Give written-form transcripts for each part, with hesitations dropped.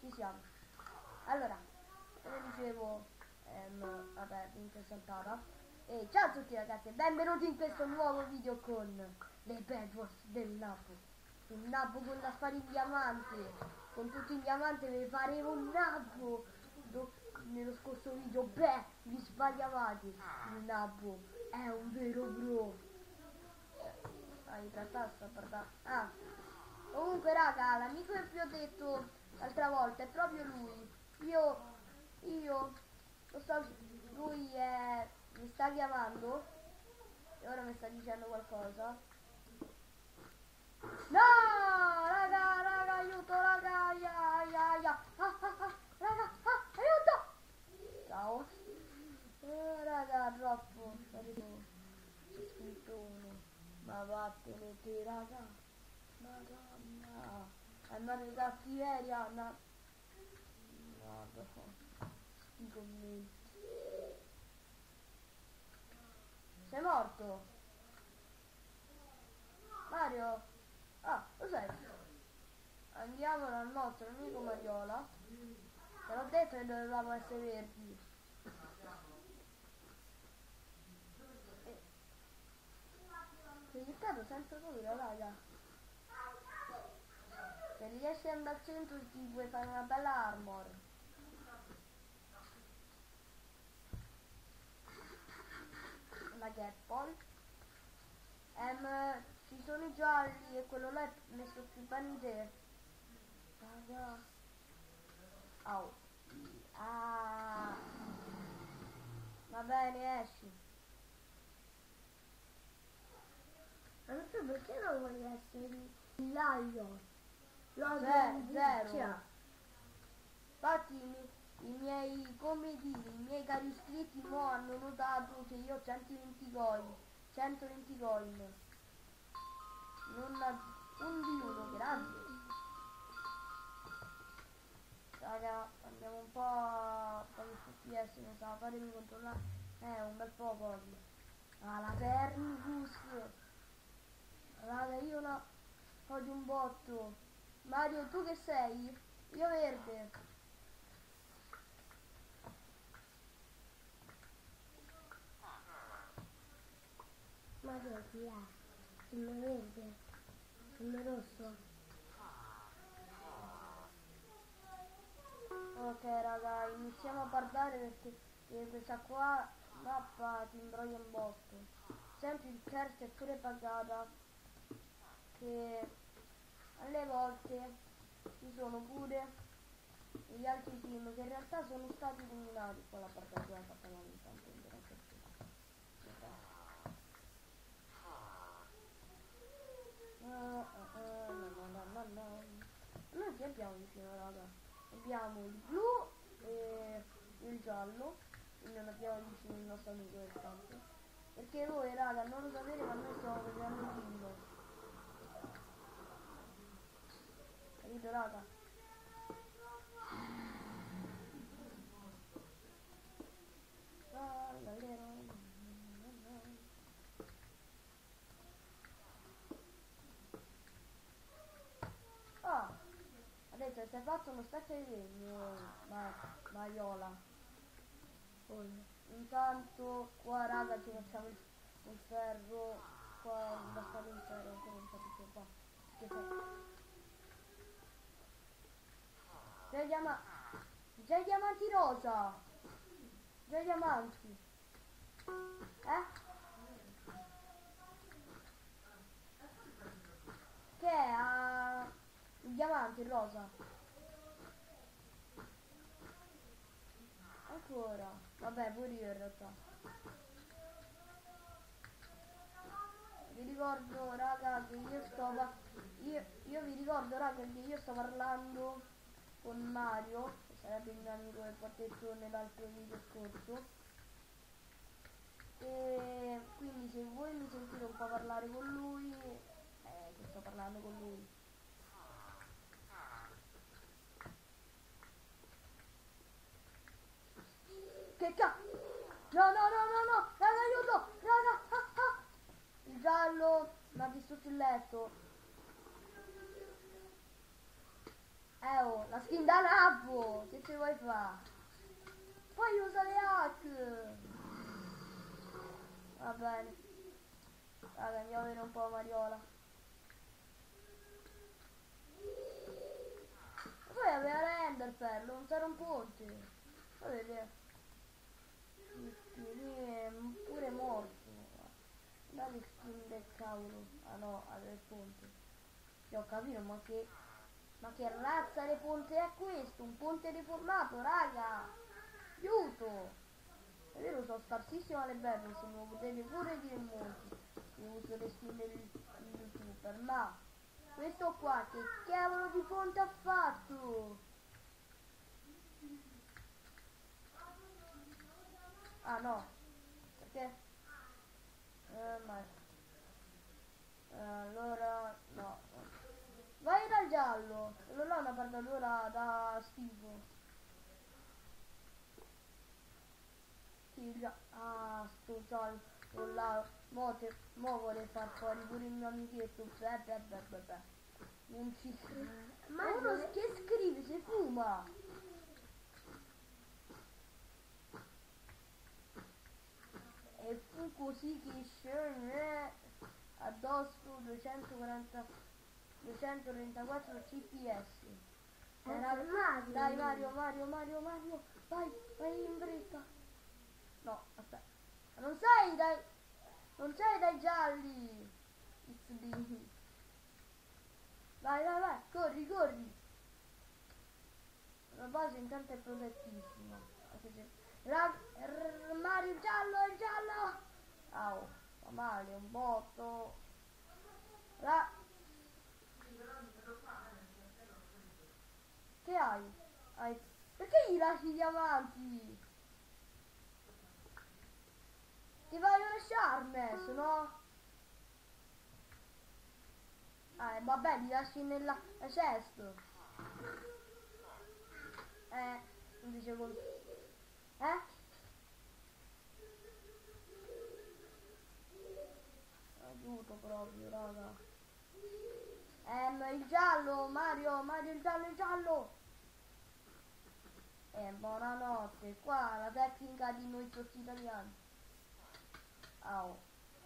ci siamo. Allora, come dicevo, vabbè, vinto saltata. E ciao a tutti ragazzi e benvenuti in questo nuovo video con le Bad Wars del Napoli. Un nabbo con la spada in diamante, con tutti in diamante vi faremo un nabbo. Nello scorso video, vi sbagliavate, il nabbo è un vero bro. In realtà sto parlando. Comunque raga, l'amico che vi ho detto l'altra volta è proprio lui. Io lo so, lui mi sta chiamando e ora mi sta dicendo qualcosa. No, raga, aiuto, raga, raga, aiuto. Ciao. Raga, troppo. C'è scritto uno. Ma vattene te, raga. Madonna. È andato in cattiveria. No. I commenti. Sei morto? Mario? Ah, lo sai. Andiamo dal nostro amico Mariola. Te l'ho detto che dovevamo essere verdi. Risultato senza paura, raga. Se riesci ad andare al centro ti puoi fare una bella armor. La Gapple. Ci sono i gialli e quello là è messo più bene di te. Raga. Au. Ah. Va bene, esci. Ma tu perché non vuoi essere il lion? Zero. Infatti i miei, come dire, i miei cari iscritti mo hanno notato che io ho 120 coin. 120 coin. Non un di uno, grande. Raga, andiamo un po' a fare FPS, mi sa, fatemi controllare. Un bel po' così. La Pernicus. Raga, io la odio un botto. Mario, tu che sei? Io verde. Mario, chi è? Il verde. Il rosso. Ok raga, iniziamo a parlare perché questa qua mappa ti imbroglia un botto. Senti il terzo è pure pagata, che alle volte ci sono pure gli altri team che in realtà sono stati eliminati con la partita fatta male intanto noi che abbiamo vicino raga? Abbiamo il blu e il giallo, quindi non abbiamo vicino il nostro amico del campo. Perché voi raga non lo sapete ma noi stiamo facendo il team. Capito raga? Adesso si è fatto uno stacco di legno, Maiola. Intanto qua raga ci facciamo il ferro, qua bastardo il ferro, ancora un po' di qua. Già i diamanti rosa! Già i diamanti! Che è il diamante rosa? Ancora? Vabbè, pure io in realtà. Vi ricordo raga che io vi ricordo raga che io sto parlando con Mario, che sarebbe il mio amico che ho detto nell'altro video scorso. E quindi se voi mi sentite un po' parlare con lui, che sto parlando con lui. Che cazzo? No, raga aiuto, raga, Il giallo mi ha distrutto il letto. Oh, la skin da Nappo! Che ci vuoi fare? Poi usa le hack! Va bene. Raga, andiamo a vedere un po' Mariola. E poi aveva l'Enderpearl, non sarà un ponte. Va vedere. Lui è pure morto. Dai skin del cavolo. Ah no, aveva il ponte. Sì, ho capito, ma che razza di ponte è questo? Un ponte deformato, raga! Aiuto! È vero, sono scarsissimo alle belle, se me lo potete pure dire molti. Io uso le skin del youtuber, ma questo qua che cavolo di ponte ha fatto? Ah no, perché? Ma allora no. Vai dal giallo, quello là è una pardatura da schifo. Sì, già. Ah, sto giallo, quello là. Mo vuole far fuori pure il mio amichetto. Beh. Non ci scrive. Ma uno che scrive si fuma. E fu così che scende addosso 234 CPS. Dai Mario, vai in fretta. No, aspetta. Non sei dai gialli. It's me. Vai, corri. La base intanto è protettissima. Anche se... Mario, il giallo! Au, fa male, un botto. La... Che hai? Perché gli lasci i diamanti? Ti voglio lasciare, Messo, no? Vabbè, li lasci nella cesto. Non dicevo... Eh? Aiuto proprio, raga. Il giallo, Mario, il giallo. Buonanotte. Qua la tecnica di noi tutti italiani. Au.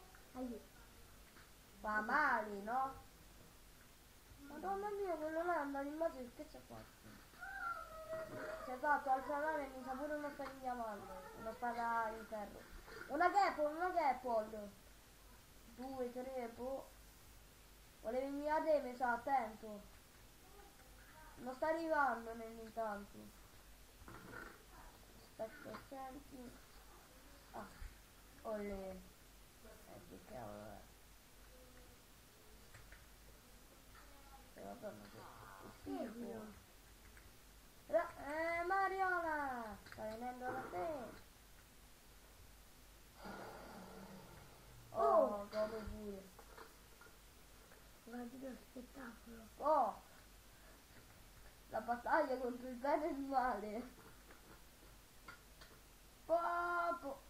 Fa male, no? Madonna mia, quello là è andato in mezzo, che c'è fatto? Si è fatto al salame e mi sa pure una spada in diamante, una spada in ferro. Una gapple. 2, 3, boh. Volevi venire a te, mi sa, attento. Non sta arrivando nell'intanto. Aspetta, senti. Ah, olè. Che cavolo è? Madonna, che schifo. Mariola! Sta venendo da te. Oh, come pure. Guardi lo spettacolo. Oh, la battaglia contro il bene e il male. Popo.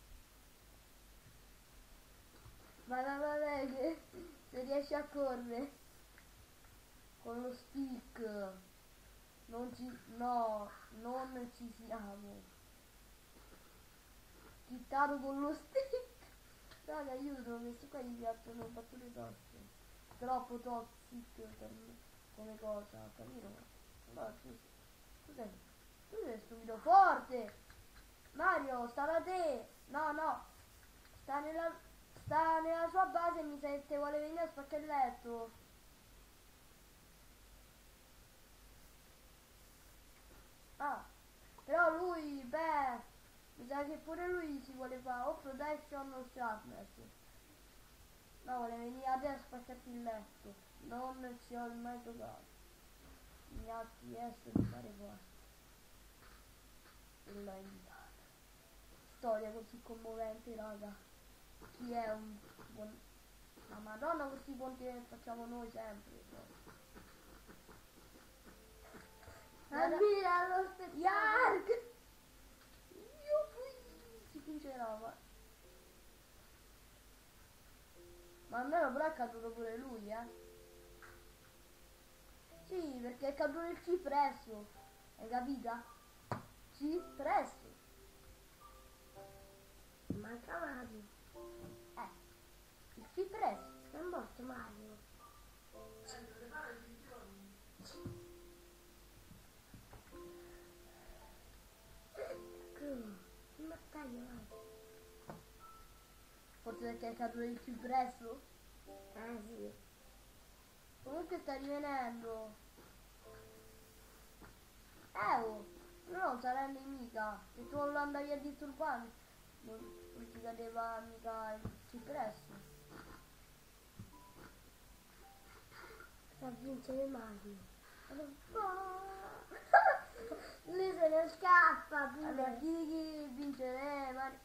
Vai, che se riesci a correre con lo stick. No, non ci siamo. Chittato con lo stick. Raga, aiuto, questi qua gli piacciono battute tosse. Troppo toxic per me come cosa, capito? No, tu sei stupido forte! Mario, sta da te! No, sta nella sua base e mi sa che te vuole venire a spaccare il letto. Ah, però lui, beh, mi sa che pure lui si vuole fare o protection o sharpness. No, vuole venire a te a spaccarti il letto. Non ci ho mai giocato. Mi ha chiesto di fare questo. E l'ho invitato. Storia così commovente, raga. Chi è un buon... Ma madonna, questi ponti che facciamo noi sempre. Ammira lo spettacolo. Si vincerà, ma almeno però è caduto pure lui, Sì, perché è caduto il cipresso. Hai capito? Cipresso. Manca Mario. Il cipresso. È morto Mario. Ma taglio Mario. Forse perché è caduto il cipresso. Sì. Comunque sta rivenendo. Oh, non sarà nemica. Se tu non lo andavi a disturbare, non ti cadeva mica il cipresso. Sta vincere Mario. Lui se ne scappa. Allora, chi vincerà? Mario?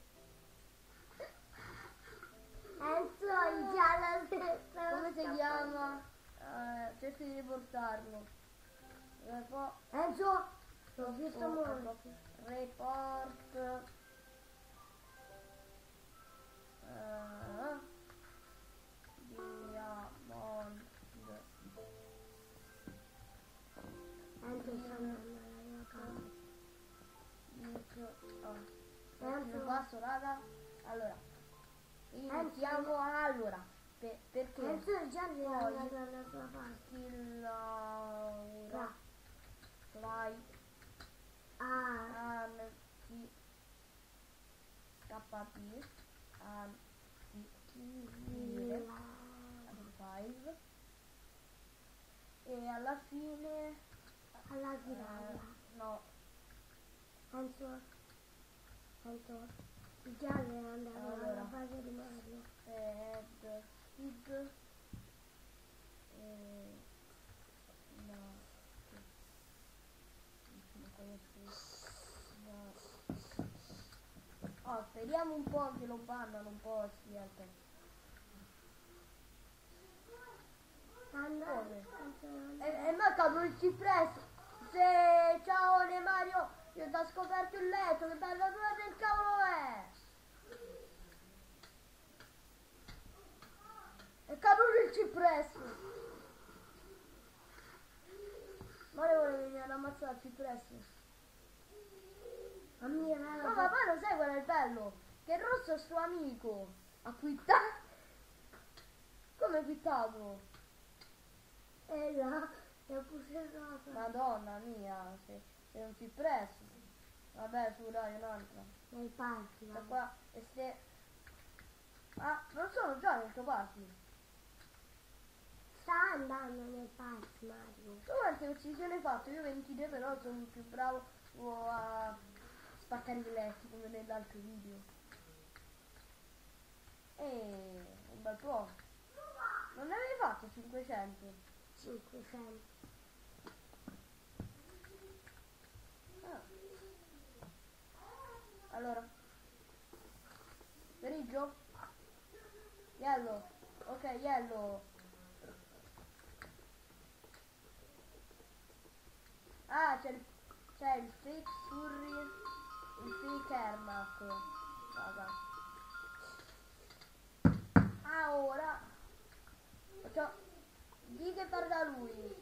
Enzo il giallo Come si chiama? Cerchi di riportarlo. Enzo, l'ho visto molto. Report. Diamond. Enzo sta andando alla mia casa. Lo passo, raga. Allora, iniziamo allora. Perché? Enzo il giallo è Poi andato alla sua parte. Skill Laura. Fly. Anti. KP. Anti. 5. E alla fine Alla chitarra. no, Enzo, il giallo è andato Allora. alla base di Mario. Head Speed no, non conosco. Oh, speriamo un po' che lo bannano un po' aspetta. E manca il cipresso. Se ciao Ne Mario, io ti ho scoperto il letto, che bella dura del cavolo è! È caduto il cipresso! Mario vuole venire ad ammazzare il cipresso. A mia No, ma poi lo sai qual è il bello? Che il rosso è suo amico. Ha quittato. Come ha quittato? là, è pure rosa. Madonna mia, sei un cipresso. Vabbè, su dai, un'altra. Nei parchi, Da va. qua e se... Ah, non sono già nel tuo party. Sta andando nel parchi, Mario. Tu quante uccisioni hai fatto? Io 23, però sono il più bravo a spaccare i letti come nell'altro video. E un bel po'. Non ne avevi fatto 500? 500. Ah. Allora. Grigio? Yellow. Ok, yellow. Ah, c'è il fake Surri, il fake Ermac. Raga. Ah, ora. Faccio... Di che parla lui.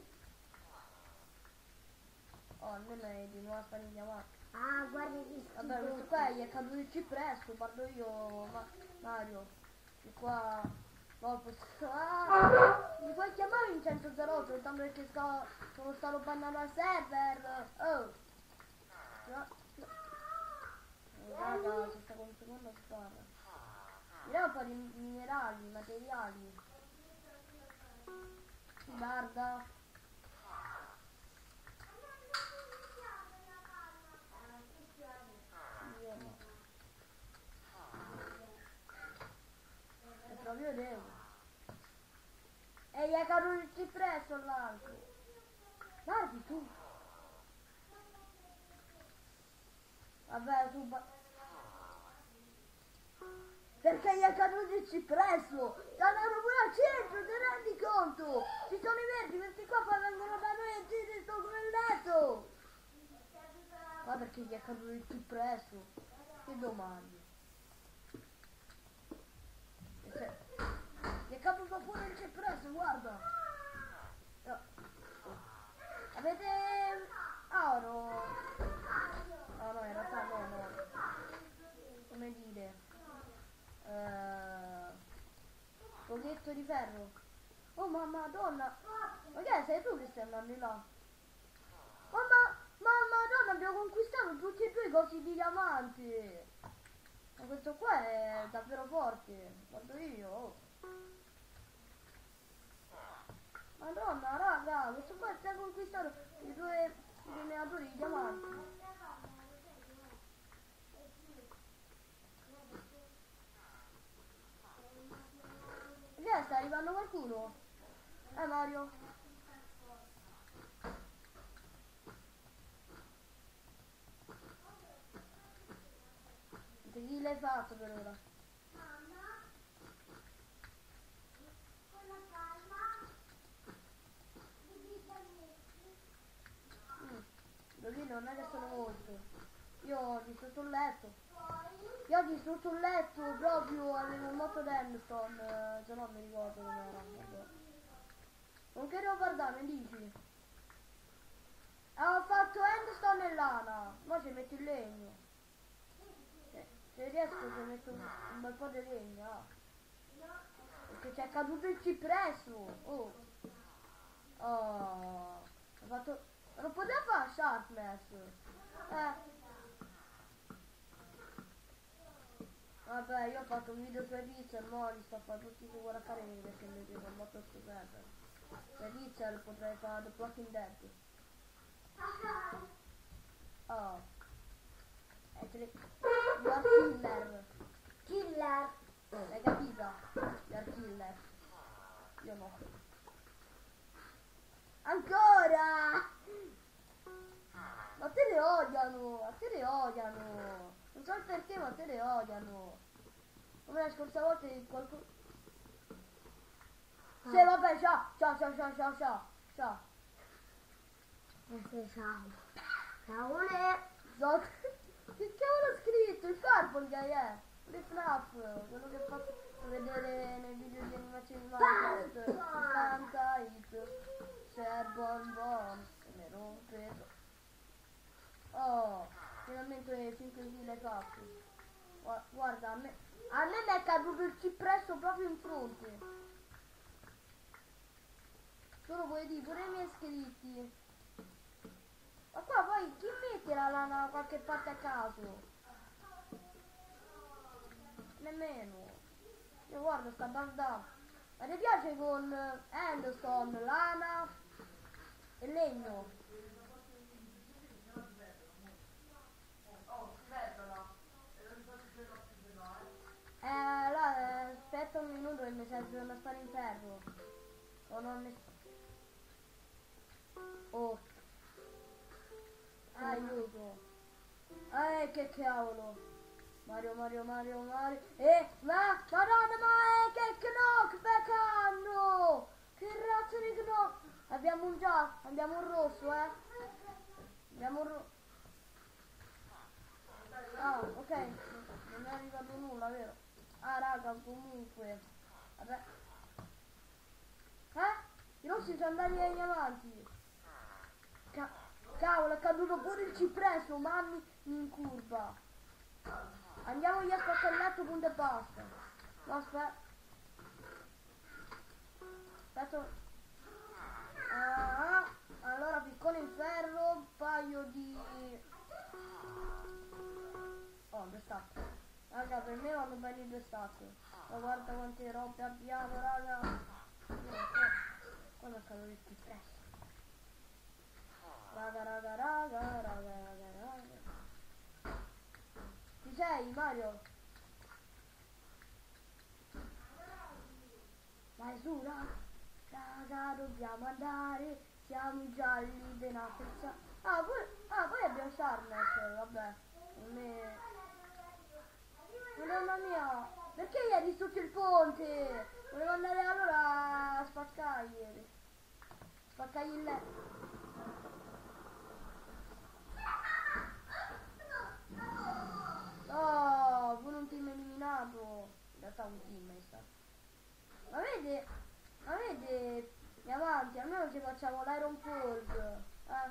Oh, non è di nuovo sparigliato. Ah, guarda che Vabbè, questo qua gli è caduto il cipresso, parlo io, Mario. Che qua... No, posso... Ah! Mi puoi chiamare Vincenzo Zarotto, tanto perché sono stato bannato al server. Oh! No. Raga, si sta con un secondo sparra. Vediamo un po' di minerali, materiali. Guarda. Io no. È proprio devo. E gli è caduto il cipresso all'altro. Guardi tu. Vabbè, tu... Perché gli è caduto il cipresso? Ti hanno dato pure al centro, ti rendi conto? Ci sono i verdi, questi qua poi vengono da noi e ti sto come il letto. Ma perché gli è caduto il cipresso? Che domandi? Gli è caduto pure il cipresso, guarda. Avete oro? No, no, in realtà no. Come dire? Pochetto di ferro. Oh mamma donna! Ma che sei tu che stai andando di là? Ma madonna, abbiamo conquistato tutti e due i cosi di diamanti! Ma questo qua è davvero forte, guardo io. Oh. Madonna raga, questo qua sta conquistando i due generatori di diamanti. Che sta arrivando qualcuno? Mario. Chi l'hai fatto per ora? Così non è che sono molto. Io ho distrutto un letto. Io ho distrutto un letto proprio, avevo un motto d'Endstone, se no mi ricordo com'era. Non che devo guardare, mi dici? Ho fatto Endstone e lana, ma ci metto il legno. Se riesco ci metto un bel po' di legno, perché c'è caduto il cipresso. Oh. Ho fatto. Non poteva fare sharpness. Vabbè, io ho fatto un video su Rizzel, mo li sto a fare tutti su Guardacarene perché mi devo un botto su server. Se Rizzel potrei fare The Walking Dead. Oh. You are killer. Killer. L'hai capita? You are killer. Io no. Ancora! Ma te le odiano, a te le odiano. Non so il perché, ma te le odiano. Come la scorsa volta che qualcuno. Sì, vabbè, ciao. Questo è ciao. Ciaone. Che cavolo ho scritto? Il Purple Guy è? Il FNAF, quello che faccio vedere nei video di animazioni Minecraft. Canta it. C'è Bon che mi rompe. Oh, finalmente 5 kill hai fatto. Guarda, a me mi è caduto il cipresso proprio in fronte. Solo vuoi dire, pure i miei iscritti. Ma qua poi chi mette la lana da qualche parte a caso? Nemmeno. Io guardo sta banda. Ma ti piace con Endstone, lana e legno? Allora, aspetta un minuto che mi serve una spada in ferro. O non ne... Oh, aiuto. Che cavolo. Mario. Madonna, ma che knockback hanno! Che razza di knock! Abbiamo un rosso, Abbiamo un rosso. Ah, ok. Non è arrivato nulla, vero? Ah, raga, comunque. Vabbè. I rossi sono andati agli avanti. Cavolo, è caduto pure il cipresso, mammi in curva. Andiamo via a spaccallato, punto e basta. No, aspetta. Allora piccone in ferro, un paio di... Oh, due stack. Raga, per me vanno bene i due stack. Ma guarda quante robe abbiamo, raga. Quando è caduto il cipresso. Raga. Ci sei, Mario? Dai su, raga, dobbiamo andare. Siamo i gialli della forza. Poi abbiamo Sharpness, vabbè. Madonna mia, perché ieri sotto il ponte? Volevo andare allora a spaccargli. Spaccargli il letto. Oh, pure un team eliminato. In realtà un team è stato. Ma vede, andiamo avanti, almeno ci facciamo l'Iron Forge.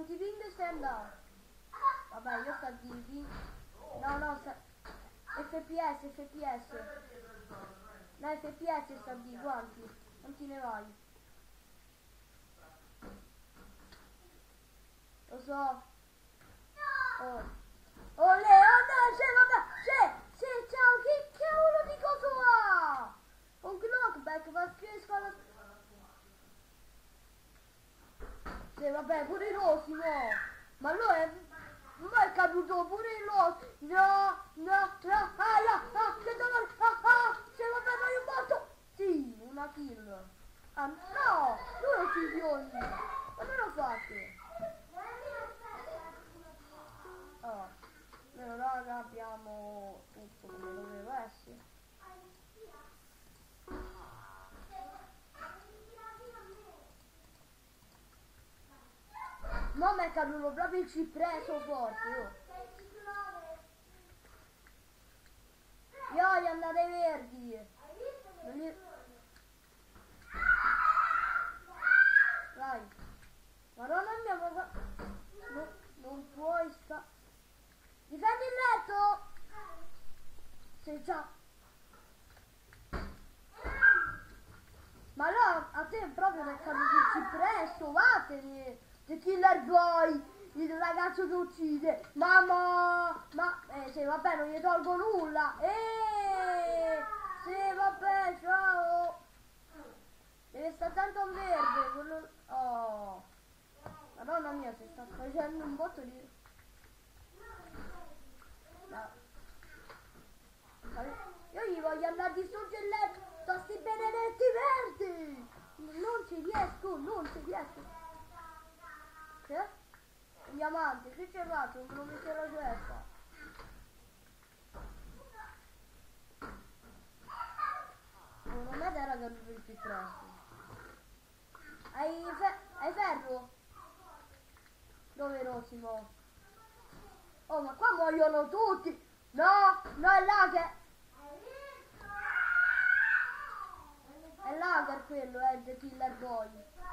quanti ping stai andando? Vabbè, io sto a dire ping. No, FPS, FPS. No, FPS sto a dire, quanti ne vai? Lo so. Oh. Olè, oh no, c'è, ciao, che cavolo di coso ha? Un knockback, ma che squadra... Sì, vabbè, pure i rossi, no. Ma lui è caduto pure il rosso. No, che dolore, sì, vabbè, ma io morto. Sì, una kill. Ah, no, lui è uccisioni. Come l'ho fatto? Oh, noi raga abbiamo tutto come doveva essere. No, mi è caduto proprio il cipresso forte, oh. Io gli andate verdi. Vai. Madonna mia, ma... non puoi sta... Difendi il letto! Sei già... Ma no, a te proprio mi è caduto il cipresso, vattene! The Killer Boy, il ragazzo che uccide, mamma, sì vabbè non gli tolgo nulla, sì vabbè ciao, deve stare tanto in verde, quello... Oh, madonna mia si sta facendo un botto di... No. Io gli voglio andare a distruggere il letto, sto sti benedetti verdi, non ci riesco. Che? Un diamante, che c'è rato? Non mi c'è la testa. Non è era caduto il più presto. Hai ferro? Dove Rosimo? Oh, ma qua muoiono tutti! No, è lager! È lager quello, è The Killer Boy.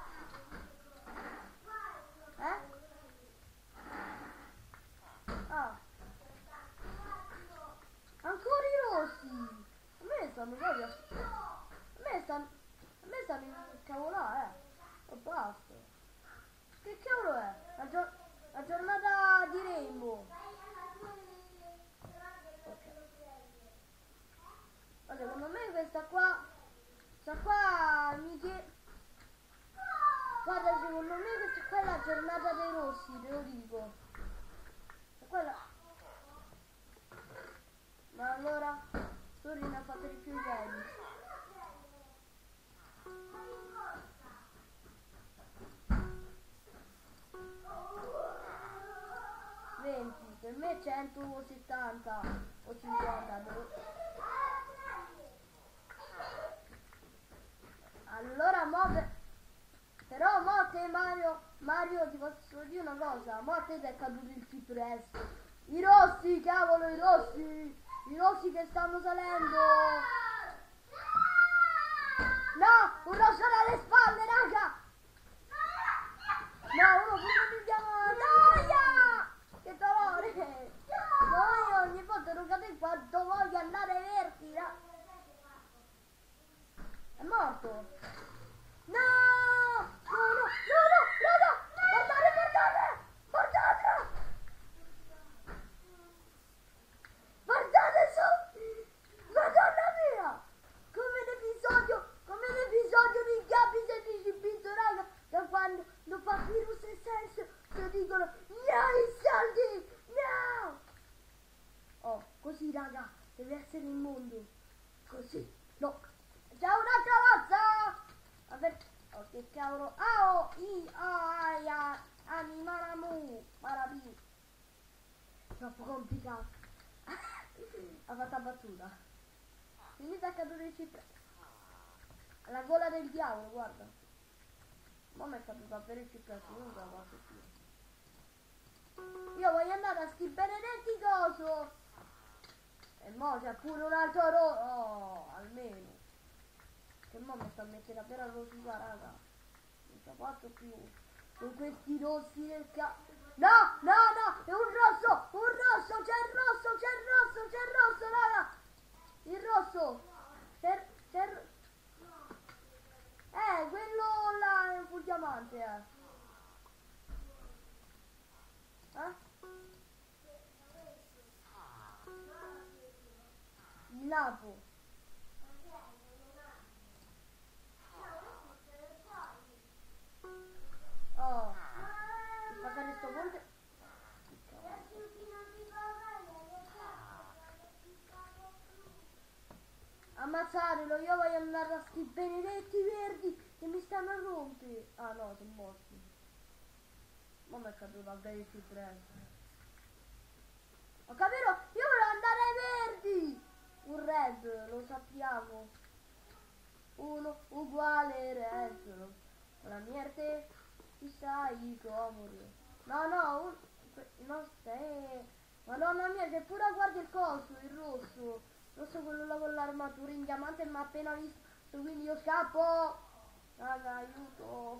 Ah. Ancora i rossi! A me stanno proprio... A me stanno in cavolare, oh, basta. Che cavolo è? La giornata di Rainbow. Ok. Allora, secondo me questa qua mi chiede... Guarda, secondo me questa qua è la giornata dei rossi, te lo dico. E quella... Ma allora, Suri ne ha fatte di più ieri. Per me 170 o 50. Allora però mo te Mario ti posso dire una cosa, mo a te ti è caduto il cipresso. I rossi, cavolo, i rossi che stanno salendo. No, un rosso dalle spalle, raga. No, uno pure mi chiama Noia! Che dolore! No, io ogni volta non capisco quanto voglio andare verdi. È morto! No! Guardate su! Madonna mia! Come l'episodio di Gabby 16-bit, raga, da quando lo fa virus e senso, lo dicono, no i soldi, no! Oh, così raga, deve essere il mondo, così, no. C'è un'altra mazza! Vabbè, oh che cavolo, animalamu, marabi. Troppo complicato. Ha fatto la battuta. Finita a cadere il cipresso. La gola del diavolo, guarda. Ma mi è caduta per il cipresso, non ce la faccio più. Io voglio andare a sti benedetti coso. E mo c'è pure un altro oh, almeno. Che mo mi sta a mettere davvero a rosicare, raga. Non ce la faccio più. con questi rossi del cazzo. No, no, no, è un rosso, c'è il rosso, c'è il rosso, raga. Il rosso. Quello là è un full diamante, Eh? Il napo. Oh, mi fa fare sto ponte. Ammazzatelo, io voglio andare a sti benedetti verdi che mi stanno a rompere. Ah no, sono morti. Ma mi è caduto a bere più presto. Ho capito? Io voglio andare ai verdi! Un red, lo sappiamo. Uno uguale red. Con la niente ti sai come. No, no, no, stai. Madonna mia, c'è pure guarda il coso, il rosso. Rosso quello là con l'armatura in diamante mi ha appena visto, quindi io scappo. Raga, aiuto.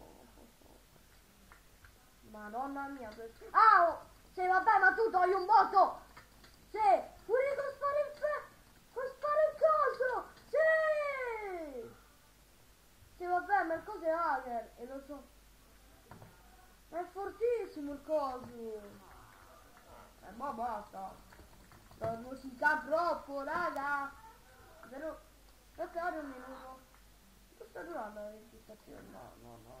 Madonna mia, questo. Ah! Oh! Sì, vabbè, ma tu togli un botto! Sì! Pure con sparo il coso! Sì! Sì, vabbè, ma il coso è hacker, e lo so. Ma è fortissimo il coso! Ma basta! Sto musica troppo, raga! Però, perché ora un minuto? Non sta durando la registrazione? No.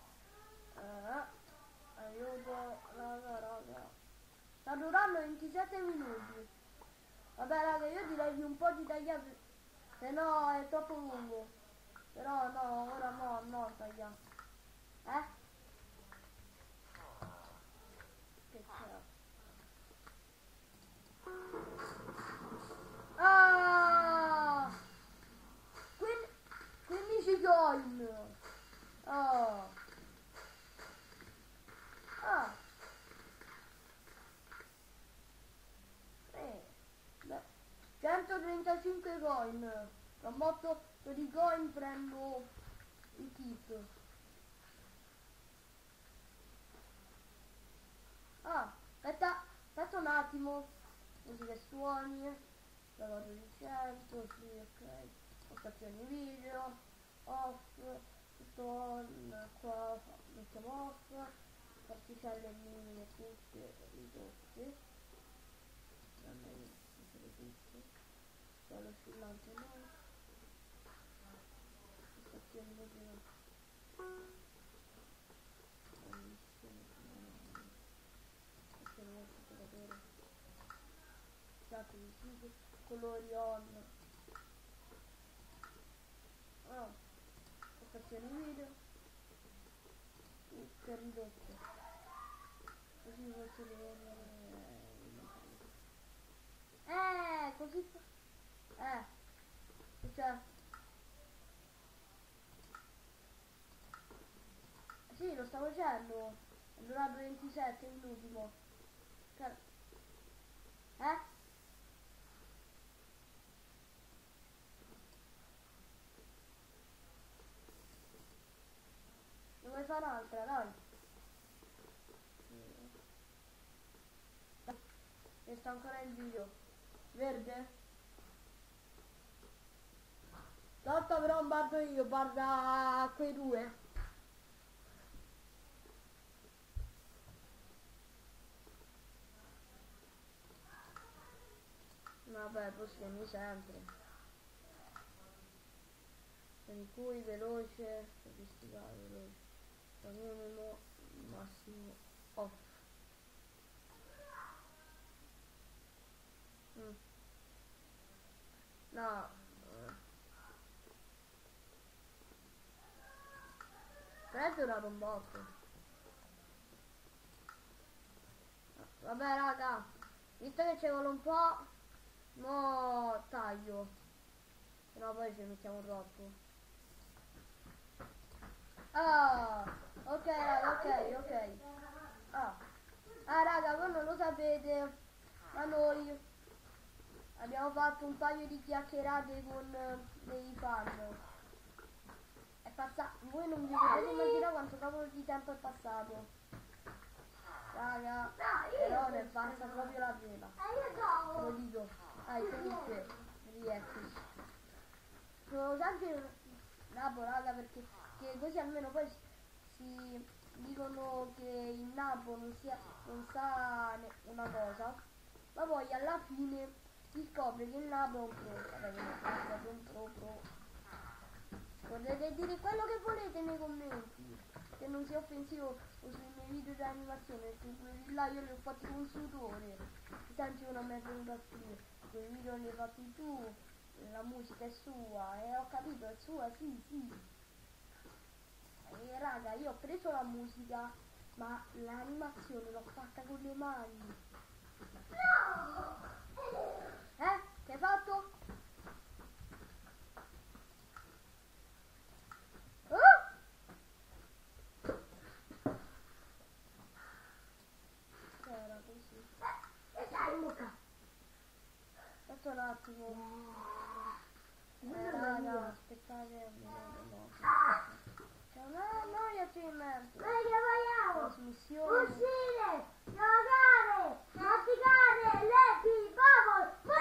Aiuto, raga. Sta durando 27 minuti. Vabbè, raga, io direi di un po' di tagliare, se no è troppo lungo. Però no, ora no, tagliamo. Che c'è? Ah! 15 coin! Oh! Ah! Beh, 135 coin. Con botto di coin prendo il kit. Ah, aspetta un attimo. Musica e suoni. Lavoro di 100, sì, ok. Postazioni video. Off. Tutto on. Qua mettiamo off. Particelle minime tutte ridotte. Tutte. Solo oscillante no. Postazioni video. Colori on. Postazioni video tutte ridotte, così posso vedere così cioè, sì, lo stavo facendo, è durato 27 minuti mo. Ne vuoi fare un'altra, dai? E sta ancora il video. Verde? Tanto però non parlo io, parla quei due. Vabbè, possiamo sempre. Per cui veloce, sofisticato, veloce. Minimo, massimo, off. No. Però è durato un botto. Vabbè raga, visto che ci vuole un po', mo taglio. Sennò poi ci mettiamo troppo. Ah, ok raga, ok. Raga, voi non lo sapete, ma noi abbiamo fatto un paio di chiacchierate con dei fan. È passato, voi non vi potete immaginare quanto cavolo di tempo è passato. Raga, però ne passa proprio la pena. Lo dico. Comunque, rieccoci. Sono sempre Napoli, raga, perché così almeno poi si dicono che il Napoli non sa una cosa, ma poi alla fine si scopre che il Napoli è un pro. Vabbè, che è proprio un pro. Potete dire quello che volete nei commenti, che non sia offensivo sui miei video di animazione, perché quelli là io li ho fatti con sudore. Tanti uno mi è venuto a scrivere, quei video li hai fatti tu, la musica è sua, e ho capito, è sua, sì. E raga, io ho preso la musica, ma l'animazione l'ho fatta con le mani. Che hai fatto? Era così. Aspetta un attimo. Raga, aspettate un minuto. C'è una noia qui in mezzo. Trasmissione. Uscire, giocare, masticare, letti, bubble,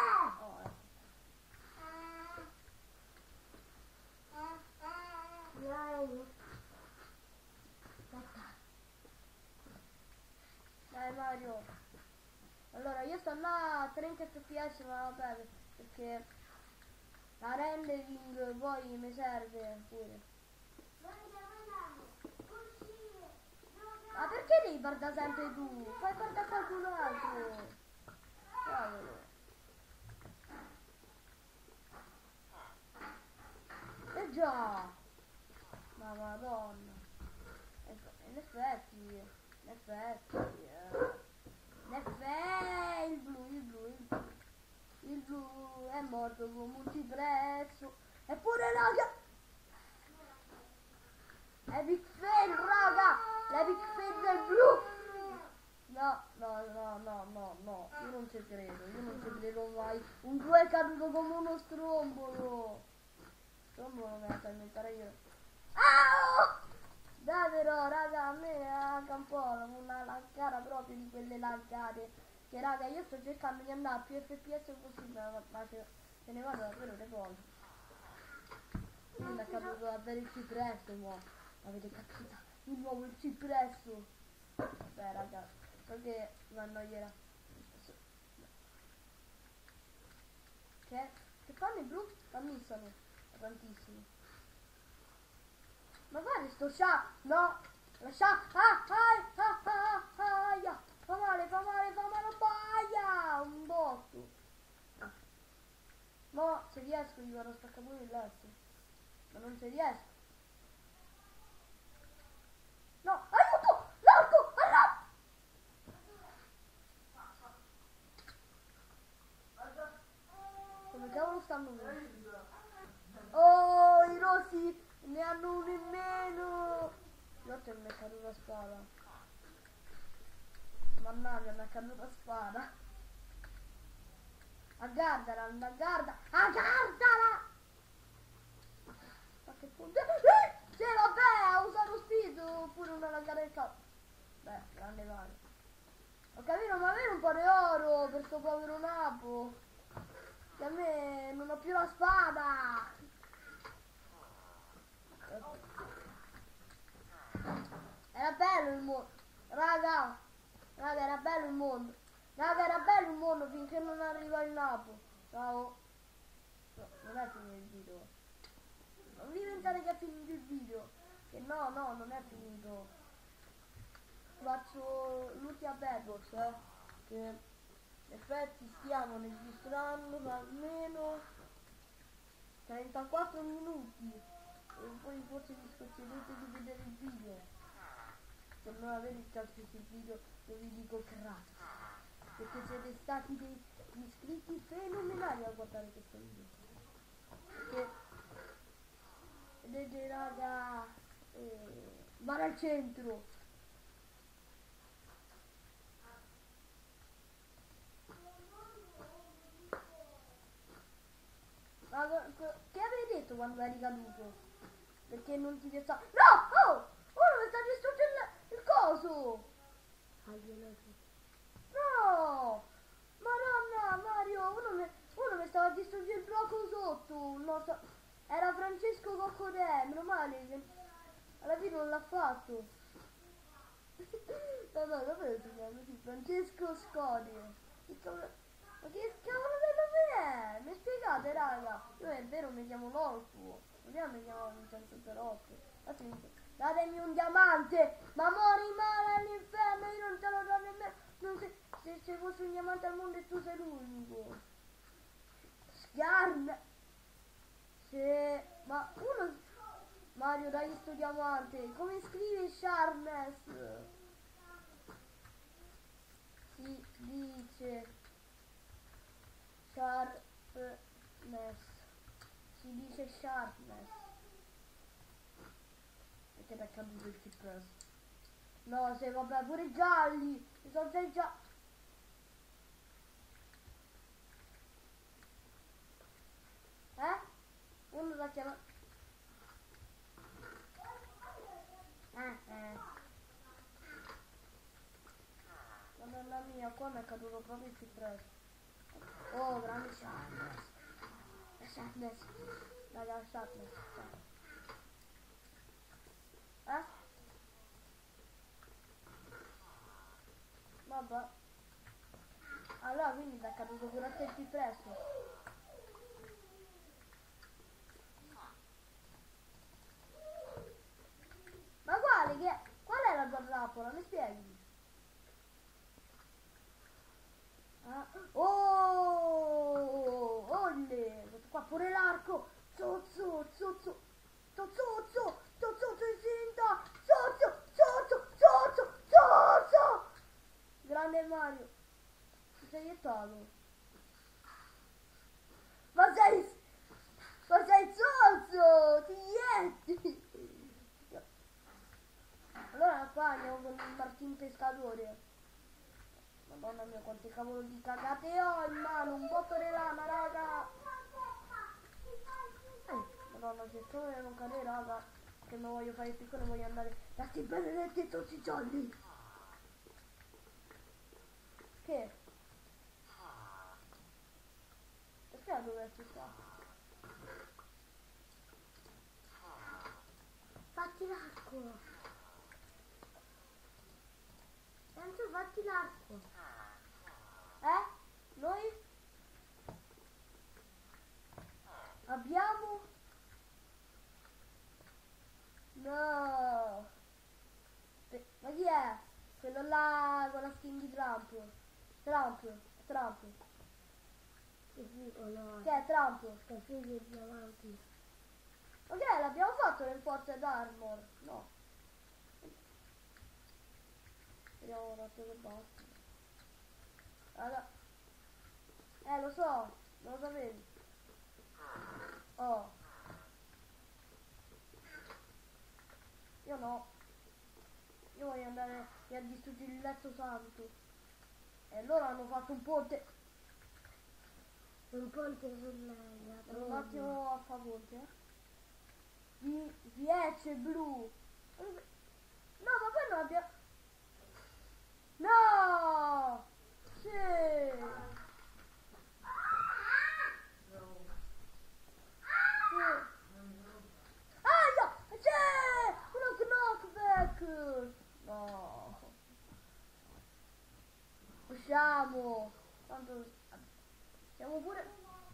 Dai Mario. Allora io sto là a 30 fps, ma vabbè, perché la rendering poi mi serve pure. Ma perché devi guardare sempre tu? Fai guardare qualcun altro. Cavolo. Già. Ma madonna. In effetti il blu è morto con multiprezzo. Eppure raga, Epic fail raga, l'epic fail del blu. No, io non ci credo mai. Un blu è caduto come uno strombolo. Strombolo mi ha talmente io. Dai però raga, a me manca un po' una lancata proprio di quelle lancate. Che raga, io sto cercando di andare a più fps possibile, ma se ne vado davvero le cose. Quindi mi è caduto davvero il cipresso, mo. Avete capito? Di nuovo il cipresso. Beh raga, so che mi annoierà. Che fanno i blu? Ammissano tantissimo. Ma guarda sto scià, no, la scià, fa male, baia, un botto. Mo se riesco gli vado a spaccare pure il letto, ma non ci riesco. No, aiuto, l'arco, arra! Come cavolo stanno venuti? Oh, i rossi ne hanno uno in meno. L'altro mi è caduta la spada. Mannaggia, mi è caduta la spada. Aggardala. Ma che punto? Sì, vabbè, ha usato speed oppure una lancata del capo. Beh, grande male. Ho capito, ma avere un po' di oro per sto povero Napo. Che a me non ho più la spada. Era bello il mondo. Raga, era bello il mondo. Raga, era bello il mondo finché non arriva il Napo. Ciao. No, non è finito il video. Non vi pensate che è finito il video. Che no, non è finito. Faccio l'ultima Bedwars, che in effetti stiamo registrando da almeno 34 minuti. E poi forse vi scoccerete di vedere il video. Se non avete già visto il video io vi dico grazie, perché siete stati degli iscritti fenomenali a guardare questo video. Perché vedete raga, vado al centro. Ma che avevi detto quando eri caduto? Perché non ti piaceva? No! Oh! Gabby non l'ha fatto. Vabbè, davvero si chiama così? Francesco Scodi. Ma che cavolo di nome è? Mi spiegate, raga? Io è vero mi chiamo Lolfu. Vediamo mi chiamo Vincenzo Perotti. Datemi un diamante! Ma mori male all'inferno, io non ce l'ho da nemmeno. Non se fosse un diamante al mondo e tu sei l'unico. Scarn! Se... Ma uno... Mario, dai sto diamante. Come scrive Sharpness? Si dice Sharpness. Si dice Sharpness. Perché mi è caduto il T-Press? No, se vabbè, pure gialli. Sono già... Uno la chiama... Madonna mia, qua mi è caduto proprio il T-Press. Oh, grande Sharpness. Sharpness. Raga, Sharpness. Vabbè. Allora quindi ti è caduto pure a te il T-Press. Ma quale che... Qual è la tua trappola? Mi spieghi? Oh, olle! Qua pure l'arco! Zozzo, zozzo, zozzo, zozzo, sinta! Zozzo, zozzo, zozzo, zozzo! Grande Mario! Ti sei iettato? Ma sei zozzo! Ti ietti! Allora qua andiamo con il Martin Pescatore. Madonna mia, quante cavolo di cagate ho in mano, un botto di lama, raga! Madonna, cerco di non cadere, raga, che non voglio fare il piccolo, voglio andare da sti benedetti tossicciolli! Che? Perché dovresti stare? Fatti l'arco. Tanto fatti l'arco. Noi? Abbiamo? No! Ma chi è? Quello là con la skin di Trump. Trump. Che figo, no. Che è Trump? Che figo i diamanti. Ok, l'abbiamo fatto nel Forza d'Armor. No. Vediamo un attimo che basta. Raga. Lo so, non lo sapevi. Oh. Io no. Io voglio andare a distruggere il letto santo. E loro hanno fatto un ponte. Un ponte sulla Un attimo a favore, Viece blu. No, ma poi non abbiamo... No! Sì! No! C'è! Uno knockback! No! Usciamo! Tanto... Siamo pure...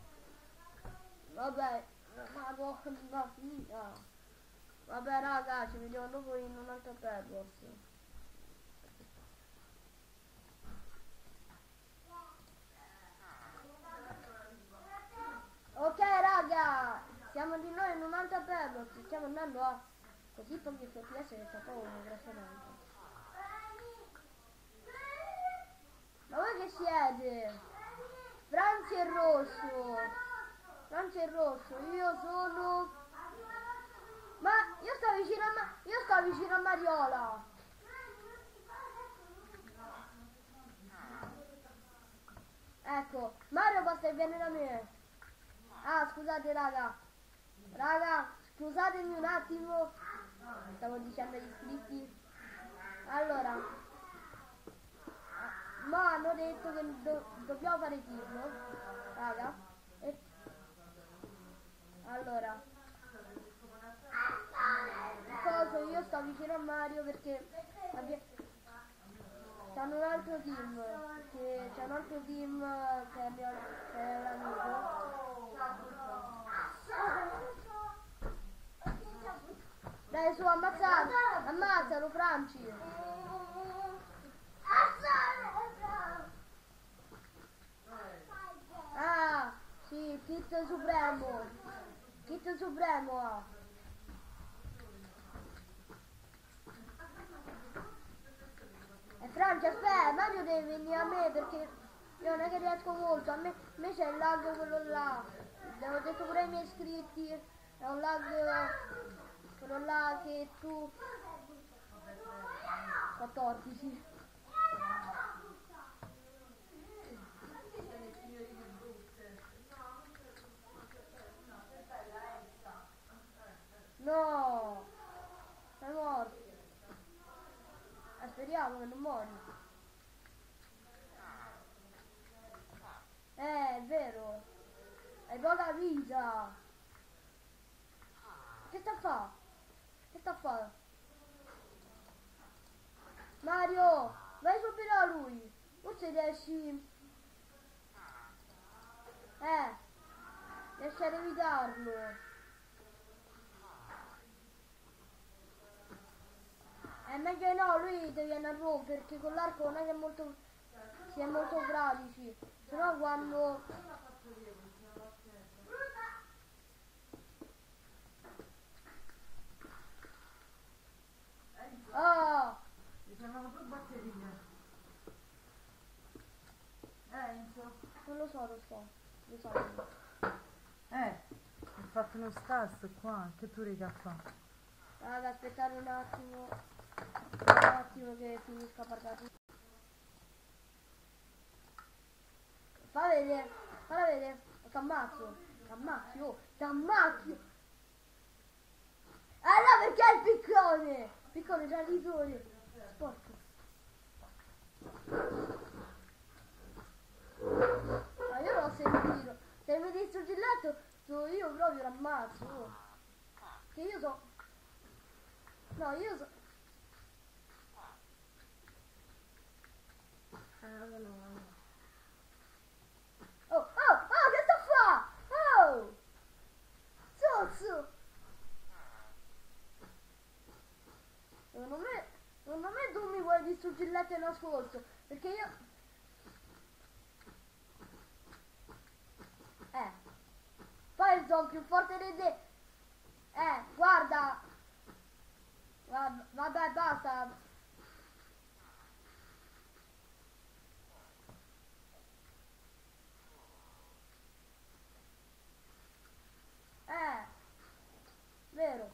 Vabbè, madonna mia. Vabbè raga, ci vediamo dopo in un altro Bedwars. Ok raga, siamo di noi in un altro Bedwars. Stiamo andando a così pochi FPS che fa proprio un grassamento. Ma voi che siete? Franzi e Rosso. Franzi e Rosso, io sono... Ma io sto vicino a Mariola. Ecco, Mario basta che viene da me. Ah, scusate raga. Raga, scusatemi un attimo. Stavo dicendo agli iscritti. Allora, ma hanno detto che dobbiamo fare team, raga. Allora, cosa? Io sto vicino a Mario perché c'hanno un altro team, che c'è un altro team che è mio, che è l'amico. Dai su, ammazzalo Franci. Ah, sì, Kit Supremo. Kit Supremo. E Franci, aspetta, Mario deve venire a me perché io non è che riesco molto. A me c'è il lag quello là. L'ho detto pure ai miei iscritti. È un lag quello là che tu 14. No, sei morto. Speriamo che non muori. È vero. Hai poca vita. Che sta a fa? Che sta a fa? Mario, vai subito a lui. Forse riesci. Riesci ad evitarlo. È meglio no, lui ti viene a rompere perché con l'arco non è che è molto. Si è molto fradici. Sennò quando. Ah! Mi servono più batterie. Enzo. Non lo so, lo so. Lo so. Ho fatto uno stas qua, che tu riga fa? Raga, aspettate un attimo. Un attimo che finisca a parlare. Fa vedere. Falla vedere. T'ammazzo. T'ammazzo. Ah no, perché è il piccone? Piccone, traditore. Sporco. Ma io l'ho sentito. Se mi distruggi il letto, io proprio l'ammazzo. Che io so. No, io so. Che sta a fa? Oh! Zozzo! Secondo me tu mi vuoi distruggere il letto e nascosto. Perché io. Poi sono più forte di te. Guarda. Vabbè, basta. Vero.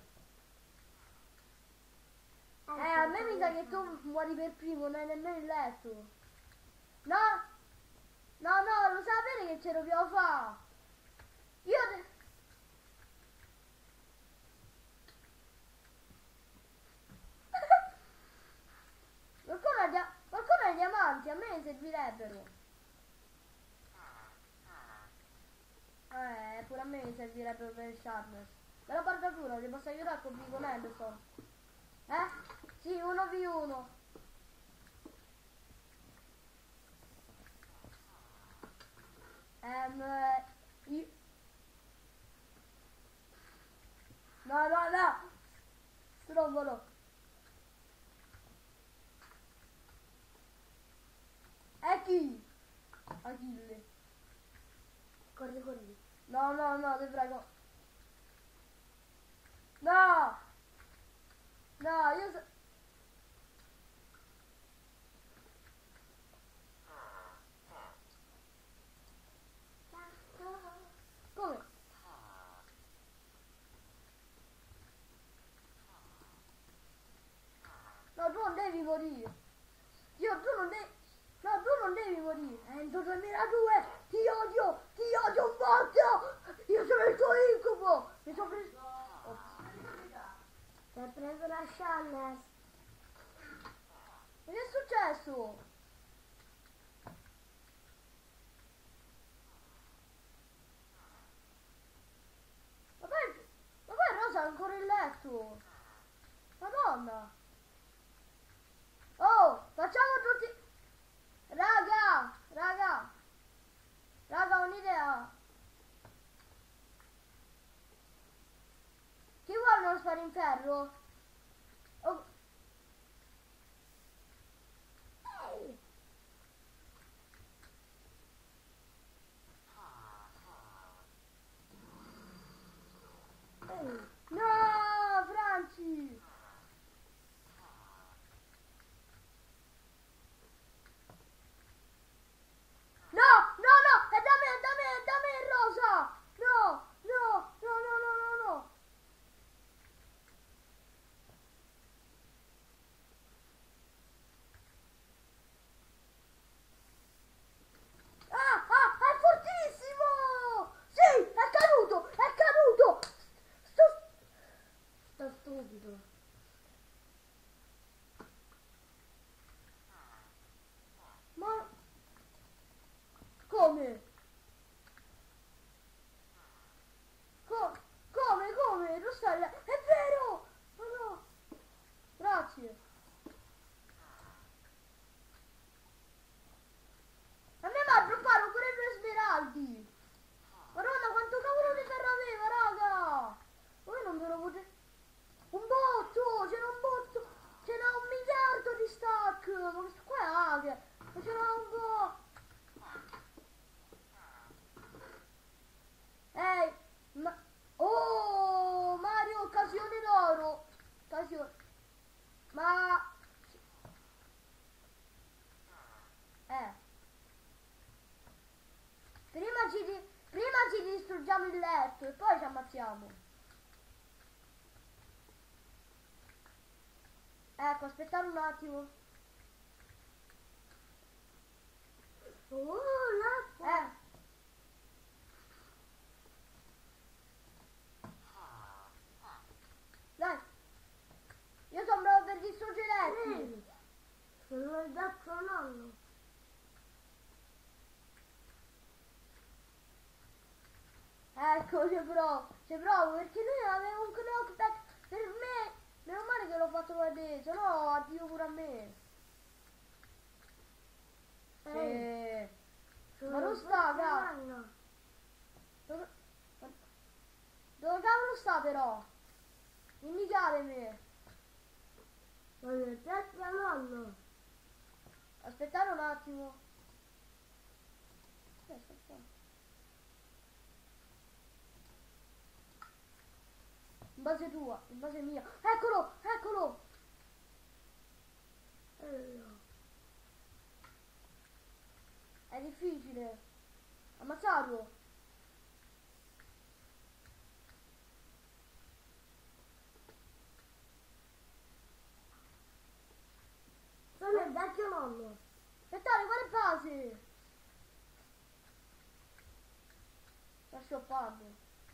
A me mi sa che tu muori per primo, non hai nemmeno il letto. No? No, lo sapete che ce lo dobbiamo fare. Io te. Qualcuno ha i diamanti, a me servirebbero. Pure a me servirebbero per il sharpness. Bella bardatura, ti posso aiutare con Big Anderson? Sì, 1v1. Io. No. Strombolo. E chi? Achille. Corri. No, ti prego. No, io so. Come? No, tu non devi morire. Tu non devi. No, tu non devi morire. Enzo 2002, ti odio un botto. Io sono il tuo incubo. Mi sono preso. Ti hai preso la sharpness. Ma che è successo? Ma poi Rosa ha ancora il letto. Ma no. madonna. Oh, facciamo tutti... Raga, ho un'idea. Chi vuole uno sparo in ferro? Oh. Ehi. No, Franci! No, è da me, Rosa! No! È fortissimo! Sì, è caduto! Sto stupido. Ma... Come? Come? Non sta là. È vero! Ma no! Grazie. A me va a droppare pure due smeraldi. Madonna, quanto cavolo di ferro aveva, raga! Voi non ve lo potete... Un botto! C'era un botto! C'era 1 miliardo di stack! Ma questo qua è hacker! Ma c'era un po'... Ehi! Ma... Oh! Mario, occasione d'oro! Occasione... Ma... Prima ci distruggiamo il letto e poi ci ammazziamo. Ecco, aspettate un attimo. Oh, l'acqua. Dai. Io sono bravo per distruggere i letti. Sono il vecchio nonno. Ecco, c'è bravo perché lui aveva un knockback per me. Meno male che l'ho fatto vedere, se no addio pure a me. Ma non sta, Dove cavolo sta però? Indicatemi. Sono il vecchio nonno. Aspettate un attimo. Aspetta. In base tua, in base mia. Eccolo! È difficile. Ammazzato. Sono il vecchio nonno. Aspettate, quale base? Sta scioppando.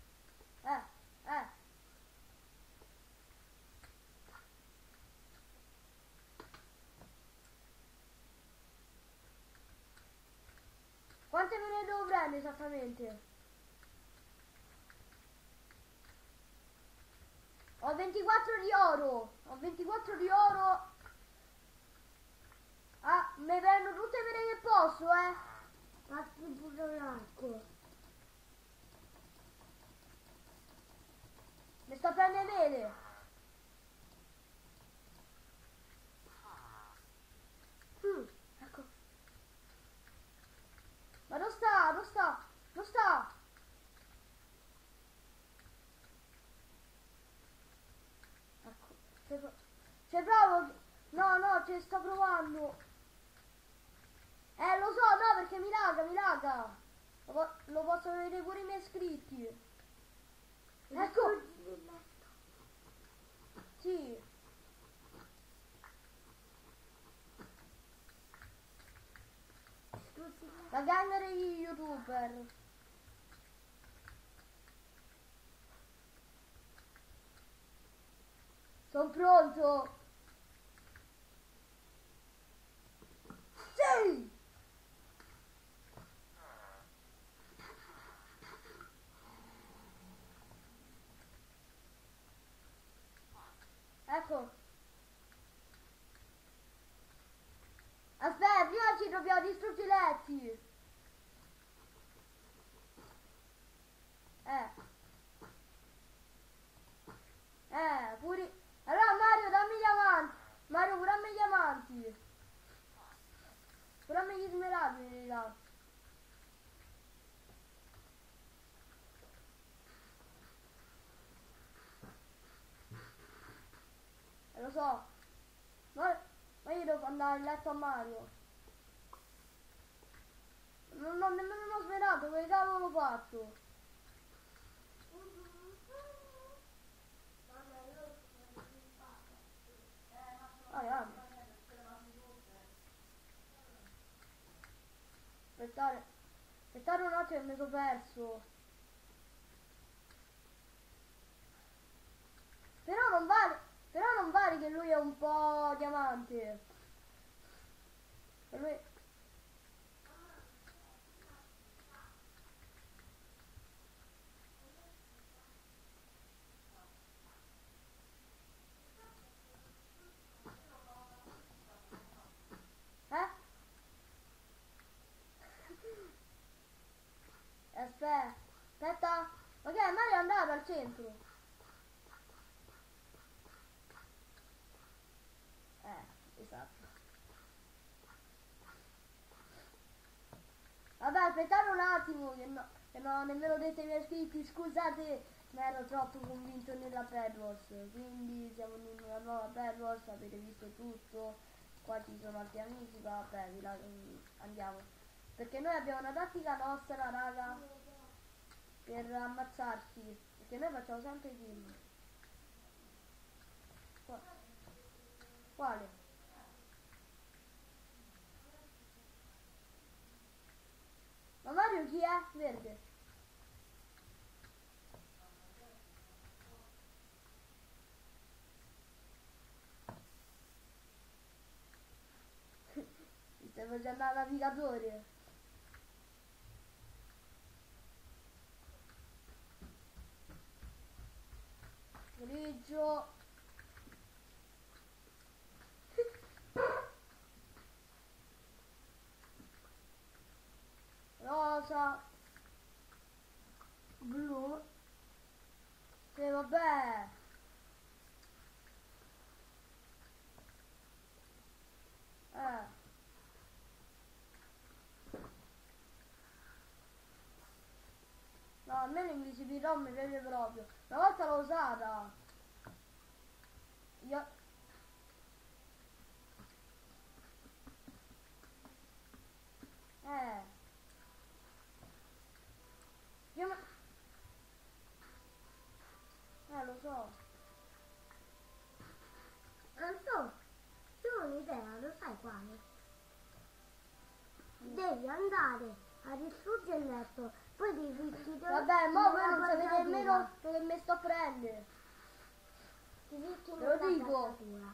Quante me ne devo prendere esattamente? Ho 24 di oro. Ah, me prendo tutte quelle che posso, Fatti pure l'acqua. Ne sto prendendo mele. Ecco. Ma non sta. Ecco. C'è bravo. No, ci sto provando. Lo so, no, perché mi laga. Lo posso vedere pure i miei iscritti. Ecco. Sì. La gang degli youtuber. Sono pronto. Sì. Ecco. ragazzi. Pure... Allora Mario, dammi gli avanti. Mario, pure a me gli avanti. Pure a me gli smeraldi, là. Lo so. Ma io devo andare a letto a Mario. Non ho nemmeno uno svelato, che cavolo l'ho fatto? Vai, vai. Aspettare un attimo che mi sono perso. Però non vale che lui è un po' diamante. E lui... Aspetta. Ok, Mario è andato al centro. Esatto. Vabbè, aspettate un attimo, che non ho nemmeno detto ai miei iscritti, scusate, ma ero troppo convinto nella Bedwars, quindi siamo in una nuova Bedwars, avete visto tutto, qua ci sono altri amici, vabbè, andiamo. Perché noi abbiamo una tattica nostra, raga, per ammazzarsi, perché noi facciamo sempre kill. Quale? Ma Mario chi è? Verde. Mi stai facendo al navigatore. Grigio. Rosa. Blu. Sì, vabbè. No, a me l'invisibilità mi piace proprio. Una volta l'ho usata. Io... Io me... lo so. Non so, io ho un'idea, lo sai quale? Devi andare a distruggere il letto, poi devi chiudere. Vabbè, mo voi non sapete nemmeno dove mi sto a prendere. Ti metti Lo nella dico. calzatura.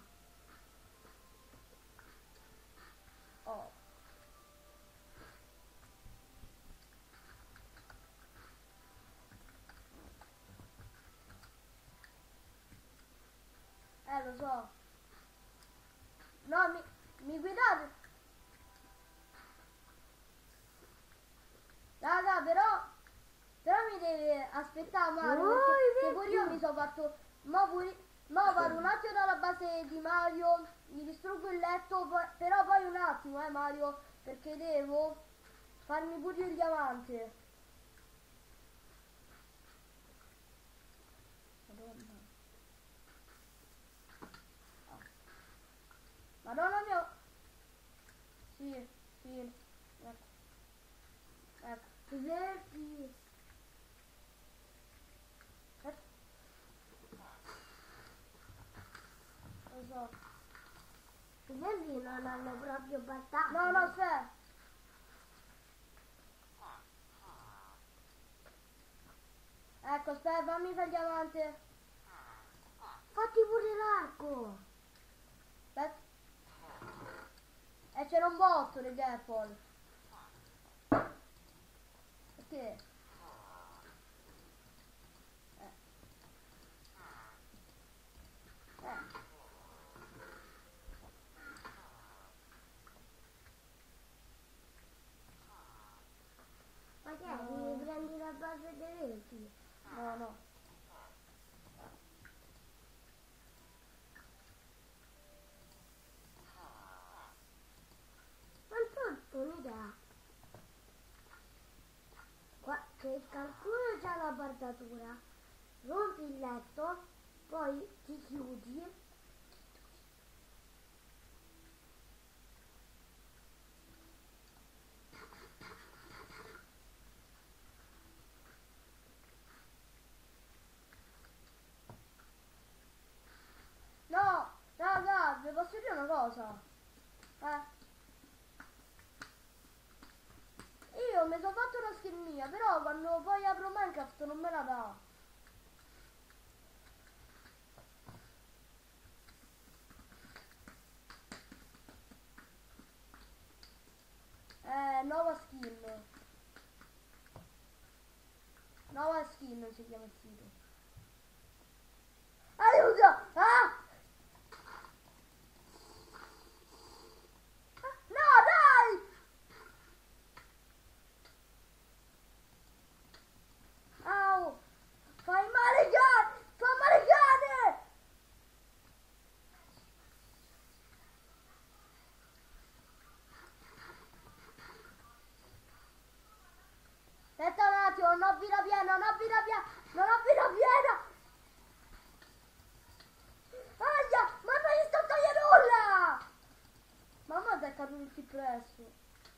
Oh. Lo so. No, mi guidate. Raga, però mi deve aspettare Mario, perché pure io mi sono fatto... Mo vado un attimo dalla base di Mario, mi distruggo il letto, però poi un attimo, Mario, perché devo farmi pure il diamante. Madonna. Madonna mia. Sì. Ecco. Verdi. Lo so. I verdi non hanno proprio bastato. No, aspetta. Ecco, aspetta, fammi fare il diamante. Fatti pure l'arco. Aspetta. C'era un botto di Gapple. Perché? sì. No, no. Ma non ho un'idea. Qua, che qualcuno c'ha la bardatura, rompi il letto, poi ti chiudi. No, raga, vi posso dire una cosa? Io mi sono fatto una schermia, però quando poi apro Minecraft non me la dà. Nuova skin. Nuova skin si chiama il sito. Aiuto! Ah! No, dai! Au! Fai male cane! Fa male cane! Aspetta un attimo, non ho vita piena, non ho vita piena, non ho vita piena! Aia! Ma non gli sto togliendo nulla! Mamma ti è caduto tutti presso.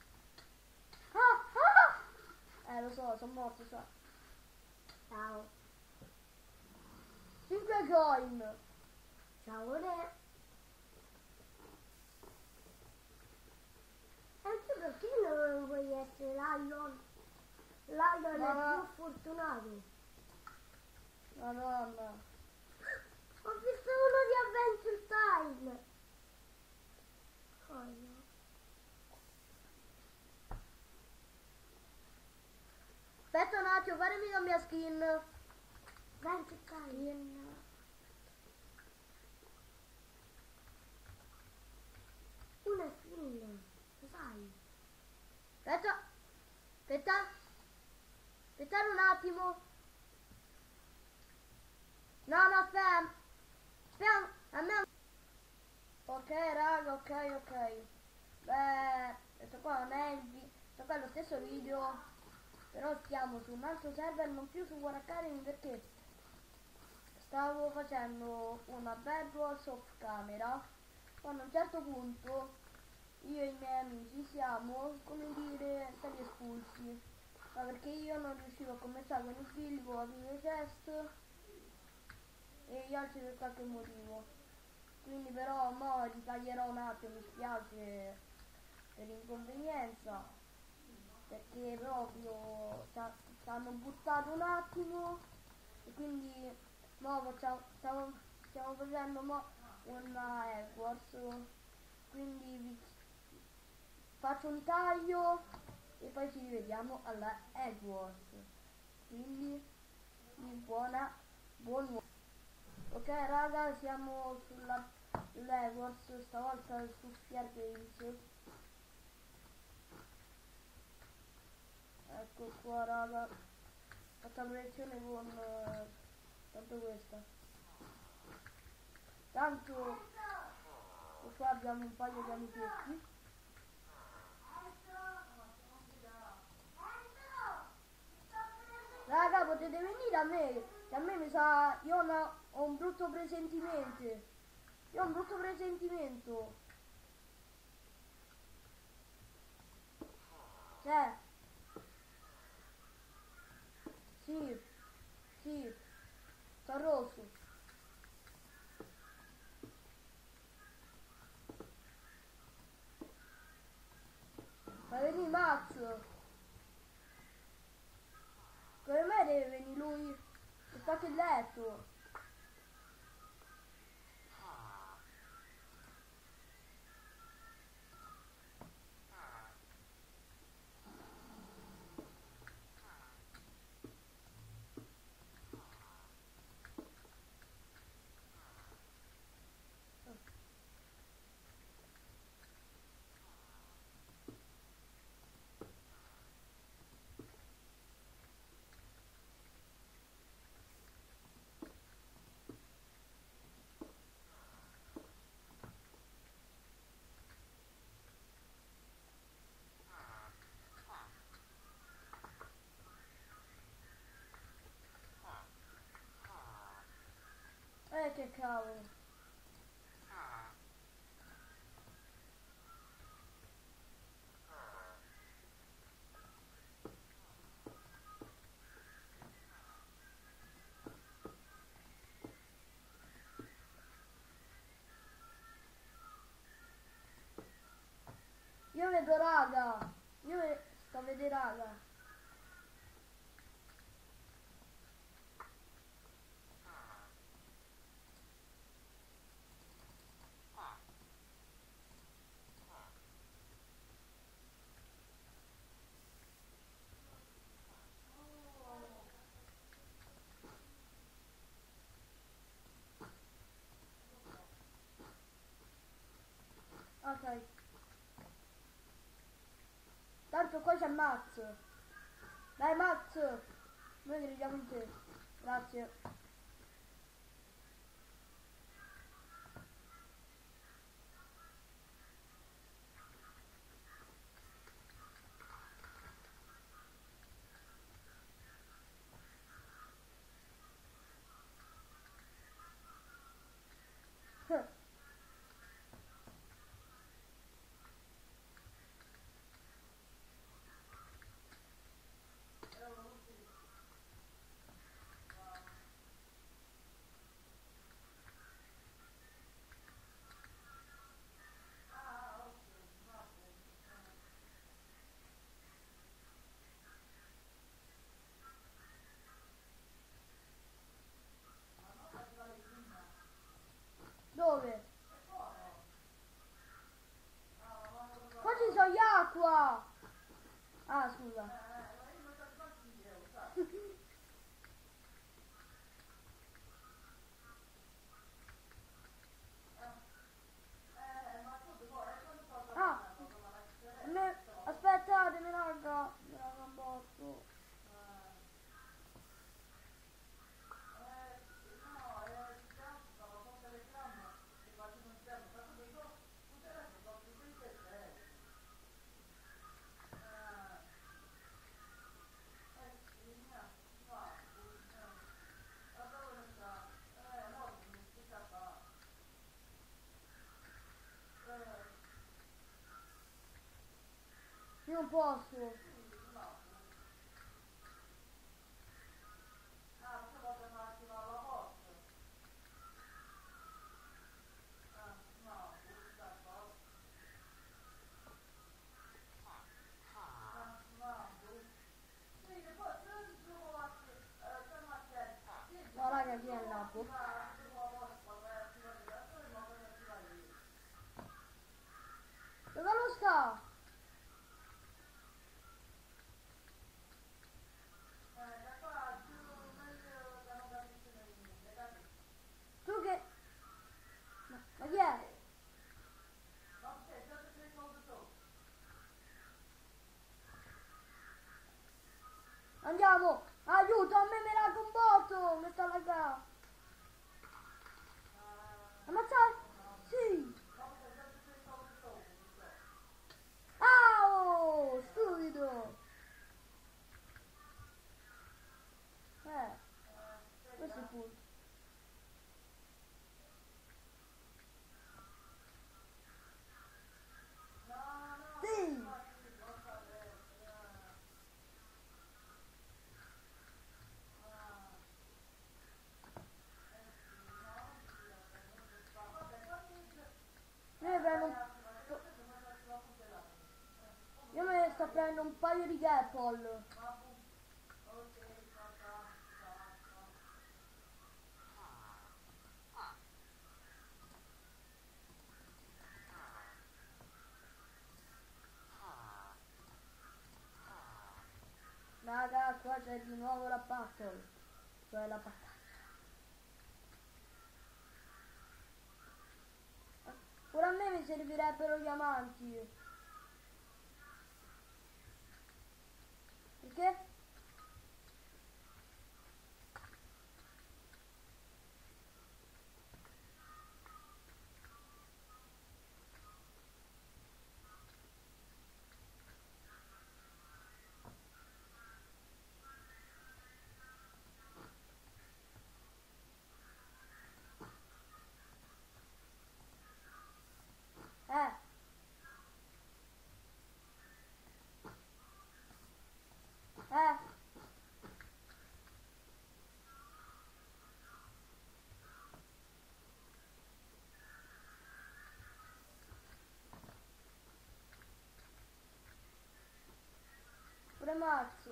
Ah! Lo so, sono morto, so. Ciao. 5 coin. Ciao Re. Anche perché non vuoi essere Lion? Lion è Ma- più fortunato. Madonna. Ho visto uno di Adventure Time. Oh no. Aspetta un attimo, farmi la mia skin. Adventure Time. Skin. Una skin. Lo sai? Aspetta. Aspetta. Aspettate un attimo. No, aspetta. Aspetta, a me. Ok, raga, ok. Beh, questo qua non è questo qua è lo stesso video. Però stiamo su un altro server, non più su War Academy, perché stavo facendo una Bed Wars off camera. Quando a un certo punto io e i miei amici siamo, come dire, stati espulsi. Ma perché io non riuscivo a commerciare con i figli, con la prima chest e gli altri per qualche motivo. Quindi però mo ritaglierò un attimo, mi spiace per l'inconvenienza, perché proprio ci hanno buttato un attimo e quindi mo stiamo facendo mo una Hogwarts, quindi faccio un taglio e poi ci rivediamo alla Hogwarts, quindi buon nuovo. Ok raga, siamo sulla Hogwarts, stavolta su Fear Games. Ecco qua raga, fatta proiezione con tanto questa. Tanto qua abbiamo un paio di amichetti. Raga, potete venire a me, che a me mi sa, ho un brutto presentimento. Io ho un brutto presentimento. Cioè, sì, sto rosso. Ma vedi Max, come me deve venire lui? È stato il letto. cavolo. Io vedo raga. Sto a vedere raga. Ok. Tanto qua c'è Max. Dai Max. Noi crediamo in te. Grazie. Dove? Qua ci sono gli acqua. Ah, scusa. Ah, aspettatemi raga. Me la botto. Io non posso. No raga, chi è il lapo? Dove lo sta? Tu che... Ma chi è? Andiamo! Aiuto, a me la combatto! Mi sta laggando! Ammazzare? Sì! Ah, oh, stupido! Questo è il punto. Sì! Io mi prendo un... Io me ne sto prendendo un paio di gapple. Raga, qua c'è di nuovo la battle. Cioè la battaglia. Pure a me mi servirebbero gli amanti. Perché? Max.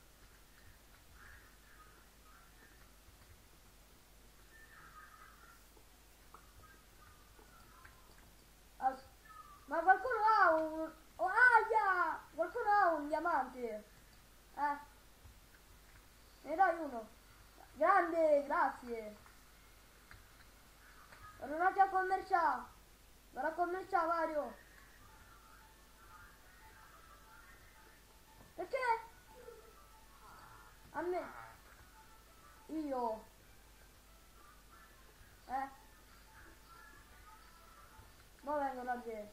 Ma qualcuno ha un... Oh, aia! Qualcuno ha un diamante. Ne dai uno. Grande, grazie. Vado un attimo a commerciare. Vado a commerciare, Mario. Perché? A me. Io. Ma vengo da te.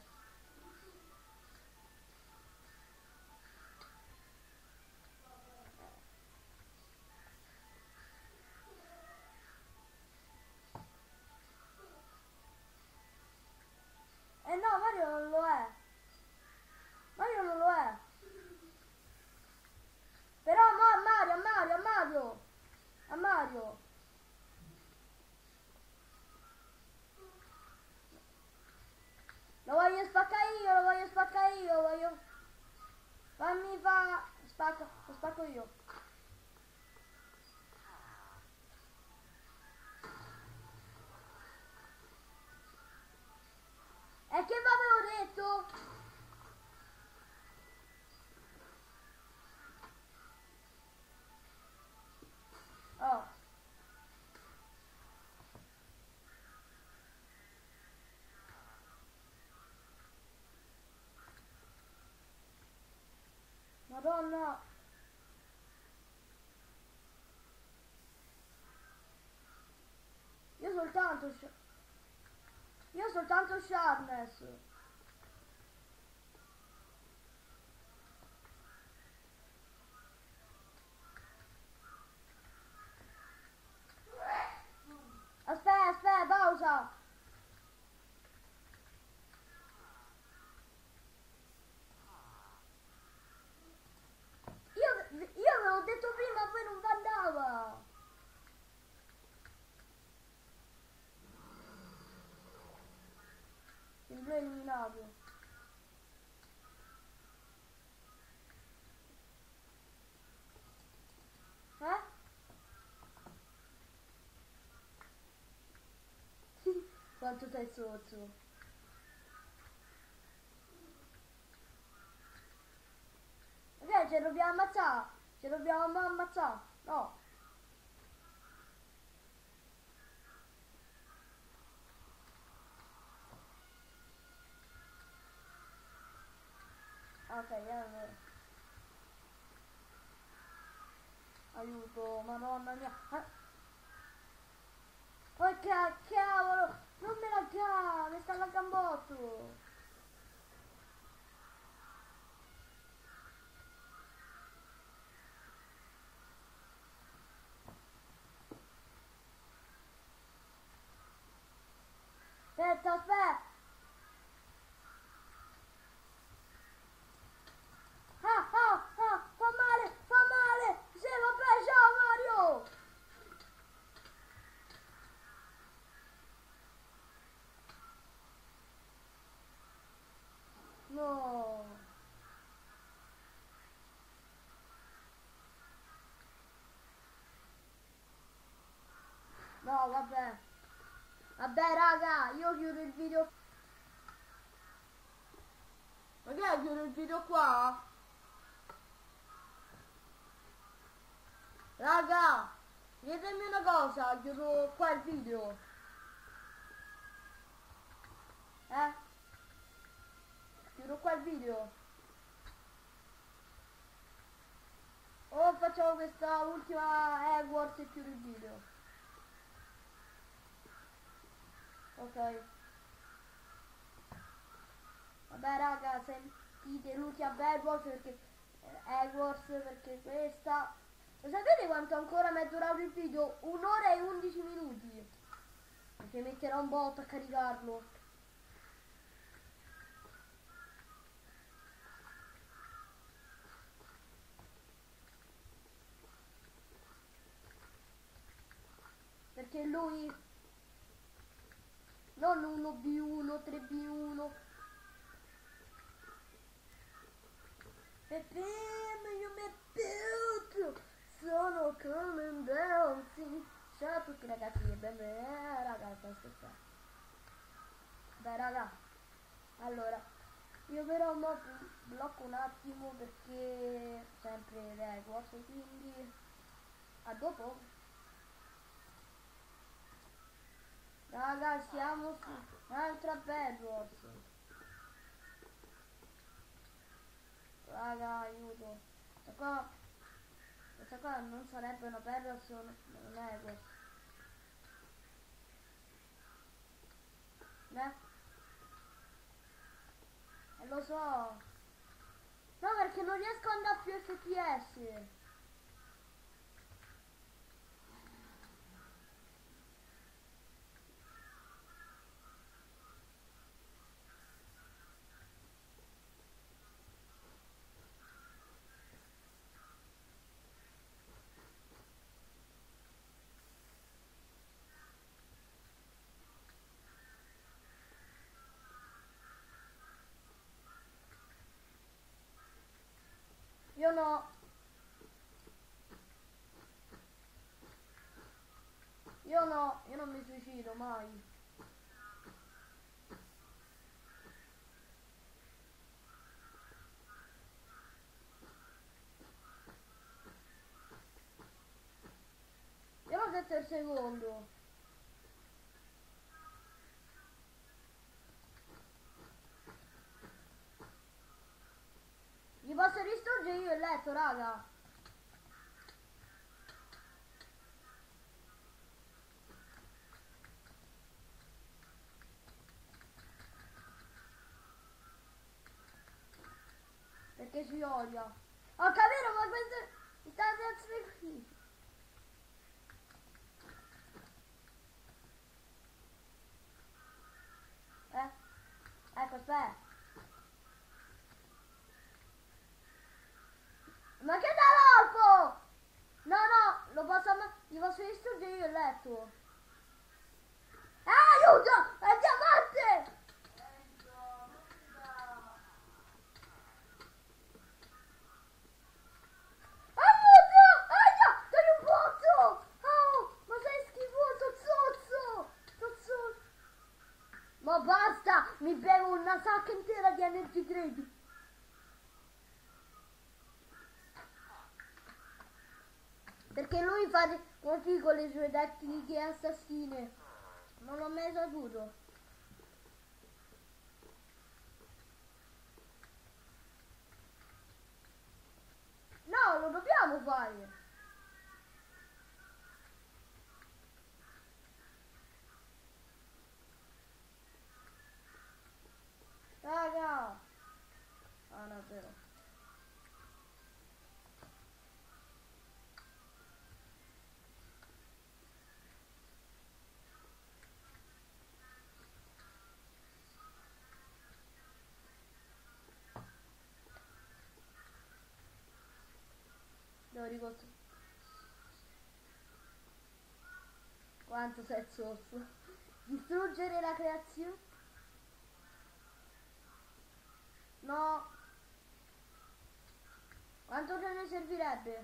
Eh no, Mario non lo è. Mario non lo è. Però no, a Mario, a Mario, a Mario. A Mario. Lo voglio spaccare io, lo voglio spaccare io, lo voglio... Fammi fa... Spacca, lo spacco io. E che avevo detto? Oh. Madonna. Io soltanto... Io soltanto Sharpness. Aspetta, aspetta, pausa. Io avevo detto prima, poi non andava. Il blu è eliminato. Quanto sei sozzo. Ok, ci dobbiamo ammazzare. Ci dobbiamo ammazzare. No. Ok, aiuto, madonna mia. Oh cavolo, non me la cava, mi sta la gambotto. Aspetta, aspetta. Fa male, fa male. Sì, vabbè, ciao Mario. No. No, vabbè. Vabbè, raga, io chiudo il video. Ok, chiudo il video qua. Raga, ditemi una cosa, chiudo qua il video. Chiudo qua il video. O facciamo questa ultima Hogwarts e chiudo il video. Ok. Vabbè raga, sentite l'ultima Hogwarts perché Hogwarts perché questa. Lo sapete quanto ancora mi è durato il video? 1 ora e 11 minuti. Perché metterò un botto a caricarlo. Perché lui non 1v1, 3v1. Pepe, meglio me come un bouncing. Ciao a tutti ragazzi e benvenuti. Raga, sto scherzando. Beh raga, allora io però mo blocco un attimo perché sempre Records, quindi a dopo. Raga, siamo su un'altra Bedwars. Raga, aiuto. Questa qua non sarebbe una Bedwars, non è questo. Lo so. No, perché non riesco ad andare più FPS. Io no. Io no, io non mi suicido mai. Io l'ho detto il secondo. Gli posso distruggere io il letto, raga. Perché ci odia. Ho capito, ma questo mi sta reazione qui. Ecco, aspetta. Ma che dall'alto? No, no, gli posso distruggere io il letto. Aiuto! È diamante! Aiuto! Aia! Dai un botto! Oh, ma sei schifoso, zozzo! Zozzo! Ma basta! Mi bevo una sacca intera di Energy Drink. Perché lui fa così con le sue tecniche assassine. Non l'ho mai saputo. No, lo dobbiamo fare. Raga. Ah, no, è vero. Devo ricostruire. Quanto sei zozzo. Distruggere la creazione? No. Quanto ce ne servirebbe?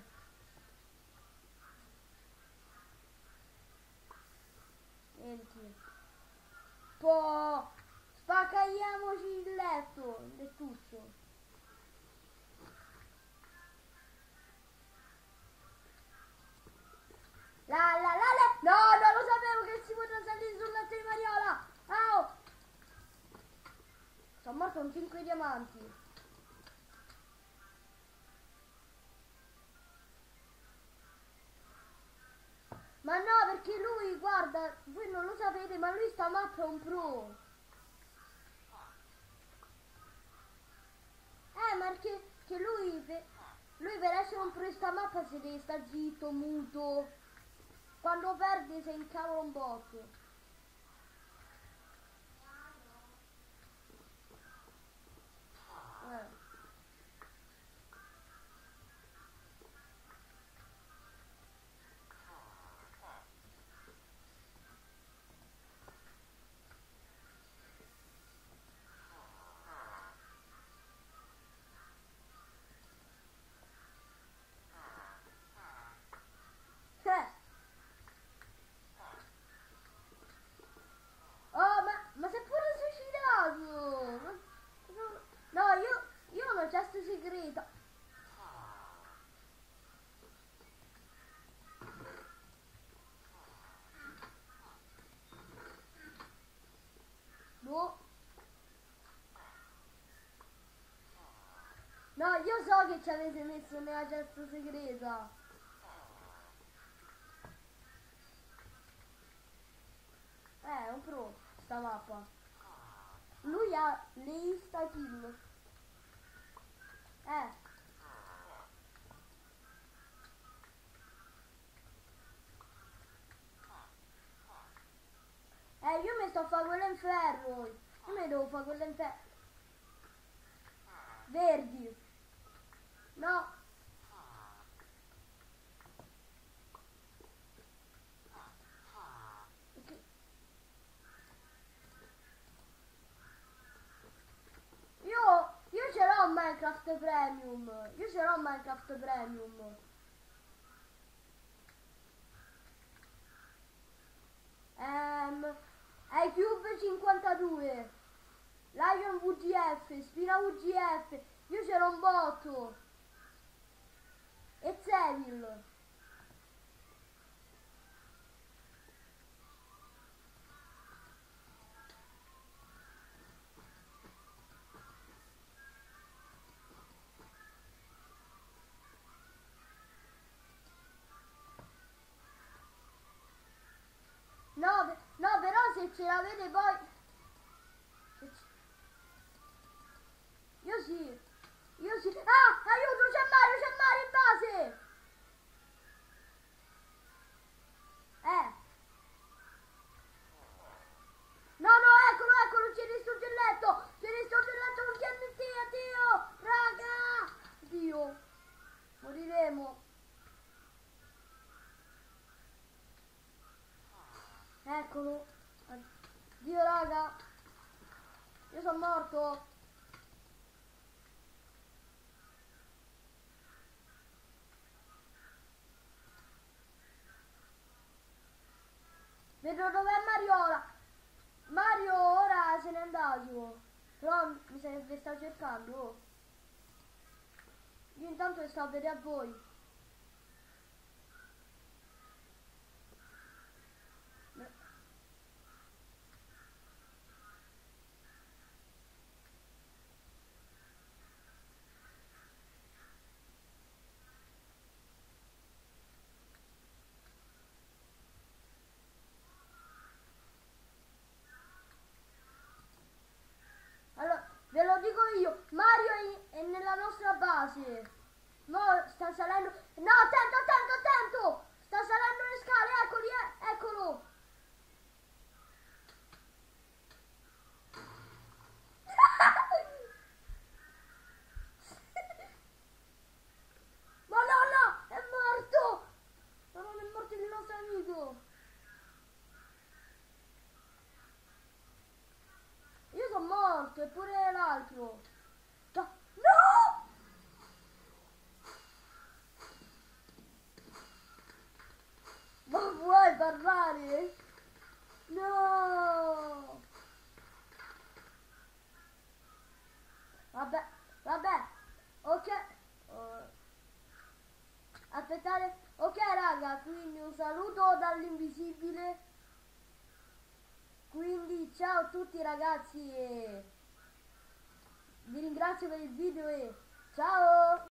Senti. Poi spaccagliamoci il letto, il lettuccio. No, non lo sapevo che si poteva salire sul letto di Mariola. Oh. Sono morto con 5 diamanti. Ma no, perché lui, guarda, voi non lo sapete, ma lui sta mappa è un pro. Ma che lui per essere un pro in sta mappa si deve stare zitto, muto. Quando perde si incavola un botto. No, io so che ci avete messo nella cesta segreta. È un pro, sta mappa. Lui ha le insta kill. Io mi sto a fare quello in ferro. Io mi devo fare quello in ferro. Verdi. No. Io ce l'ho Minecraft Premium. Io ce l'ho Minecraft Premium. iCube 52. Lion VGF. Spina VGF. Io ce l'ho un botto. E Sevil. No, però se ce l'avete poi... Io sì. Ah, aiuto, c'è Mario in base! No, eccolo, ci distrugge il letto! Con TNT, addio! Raga! Dio! Moriremo! Eccolo! Dio, raga! Io sono morto! Vedo dov'è Mariola! Mario ora se n'è andato! Però mi sa che vi sta cercando! Oh. Io intanto sto a vedere a voi! Allora, ve lo dico io, Mario è nella nostra base. No, sta salendo. No, attento! Sta salendo le scale, eccoli, eccolo. Ma no, è morto. Ma non è morto il nostro amico. Io sono morto, eppure l'altro. No! Ma vuoi parlare? No! Vabbè, ok. Aspettate, ok raga, quindi un saluto dall'invisibile. Quindi ciao a tutti ragazzi e vi ringrazio per il video e ciao!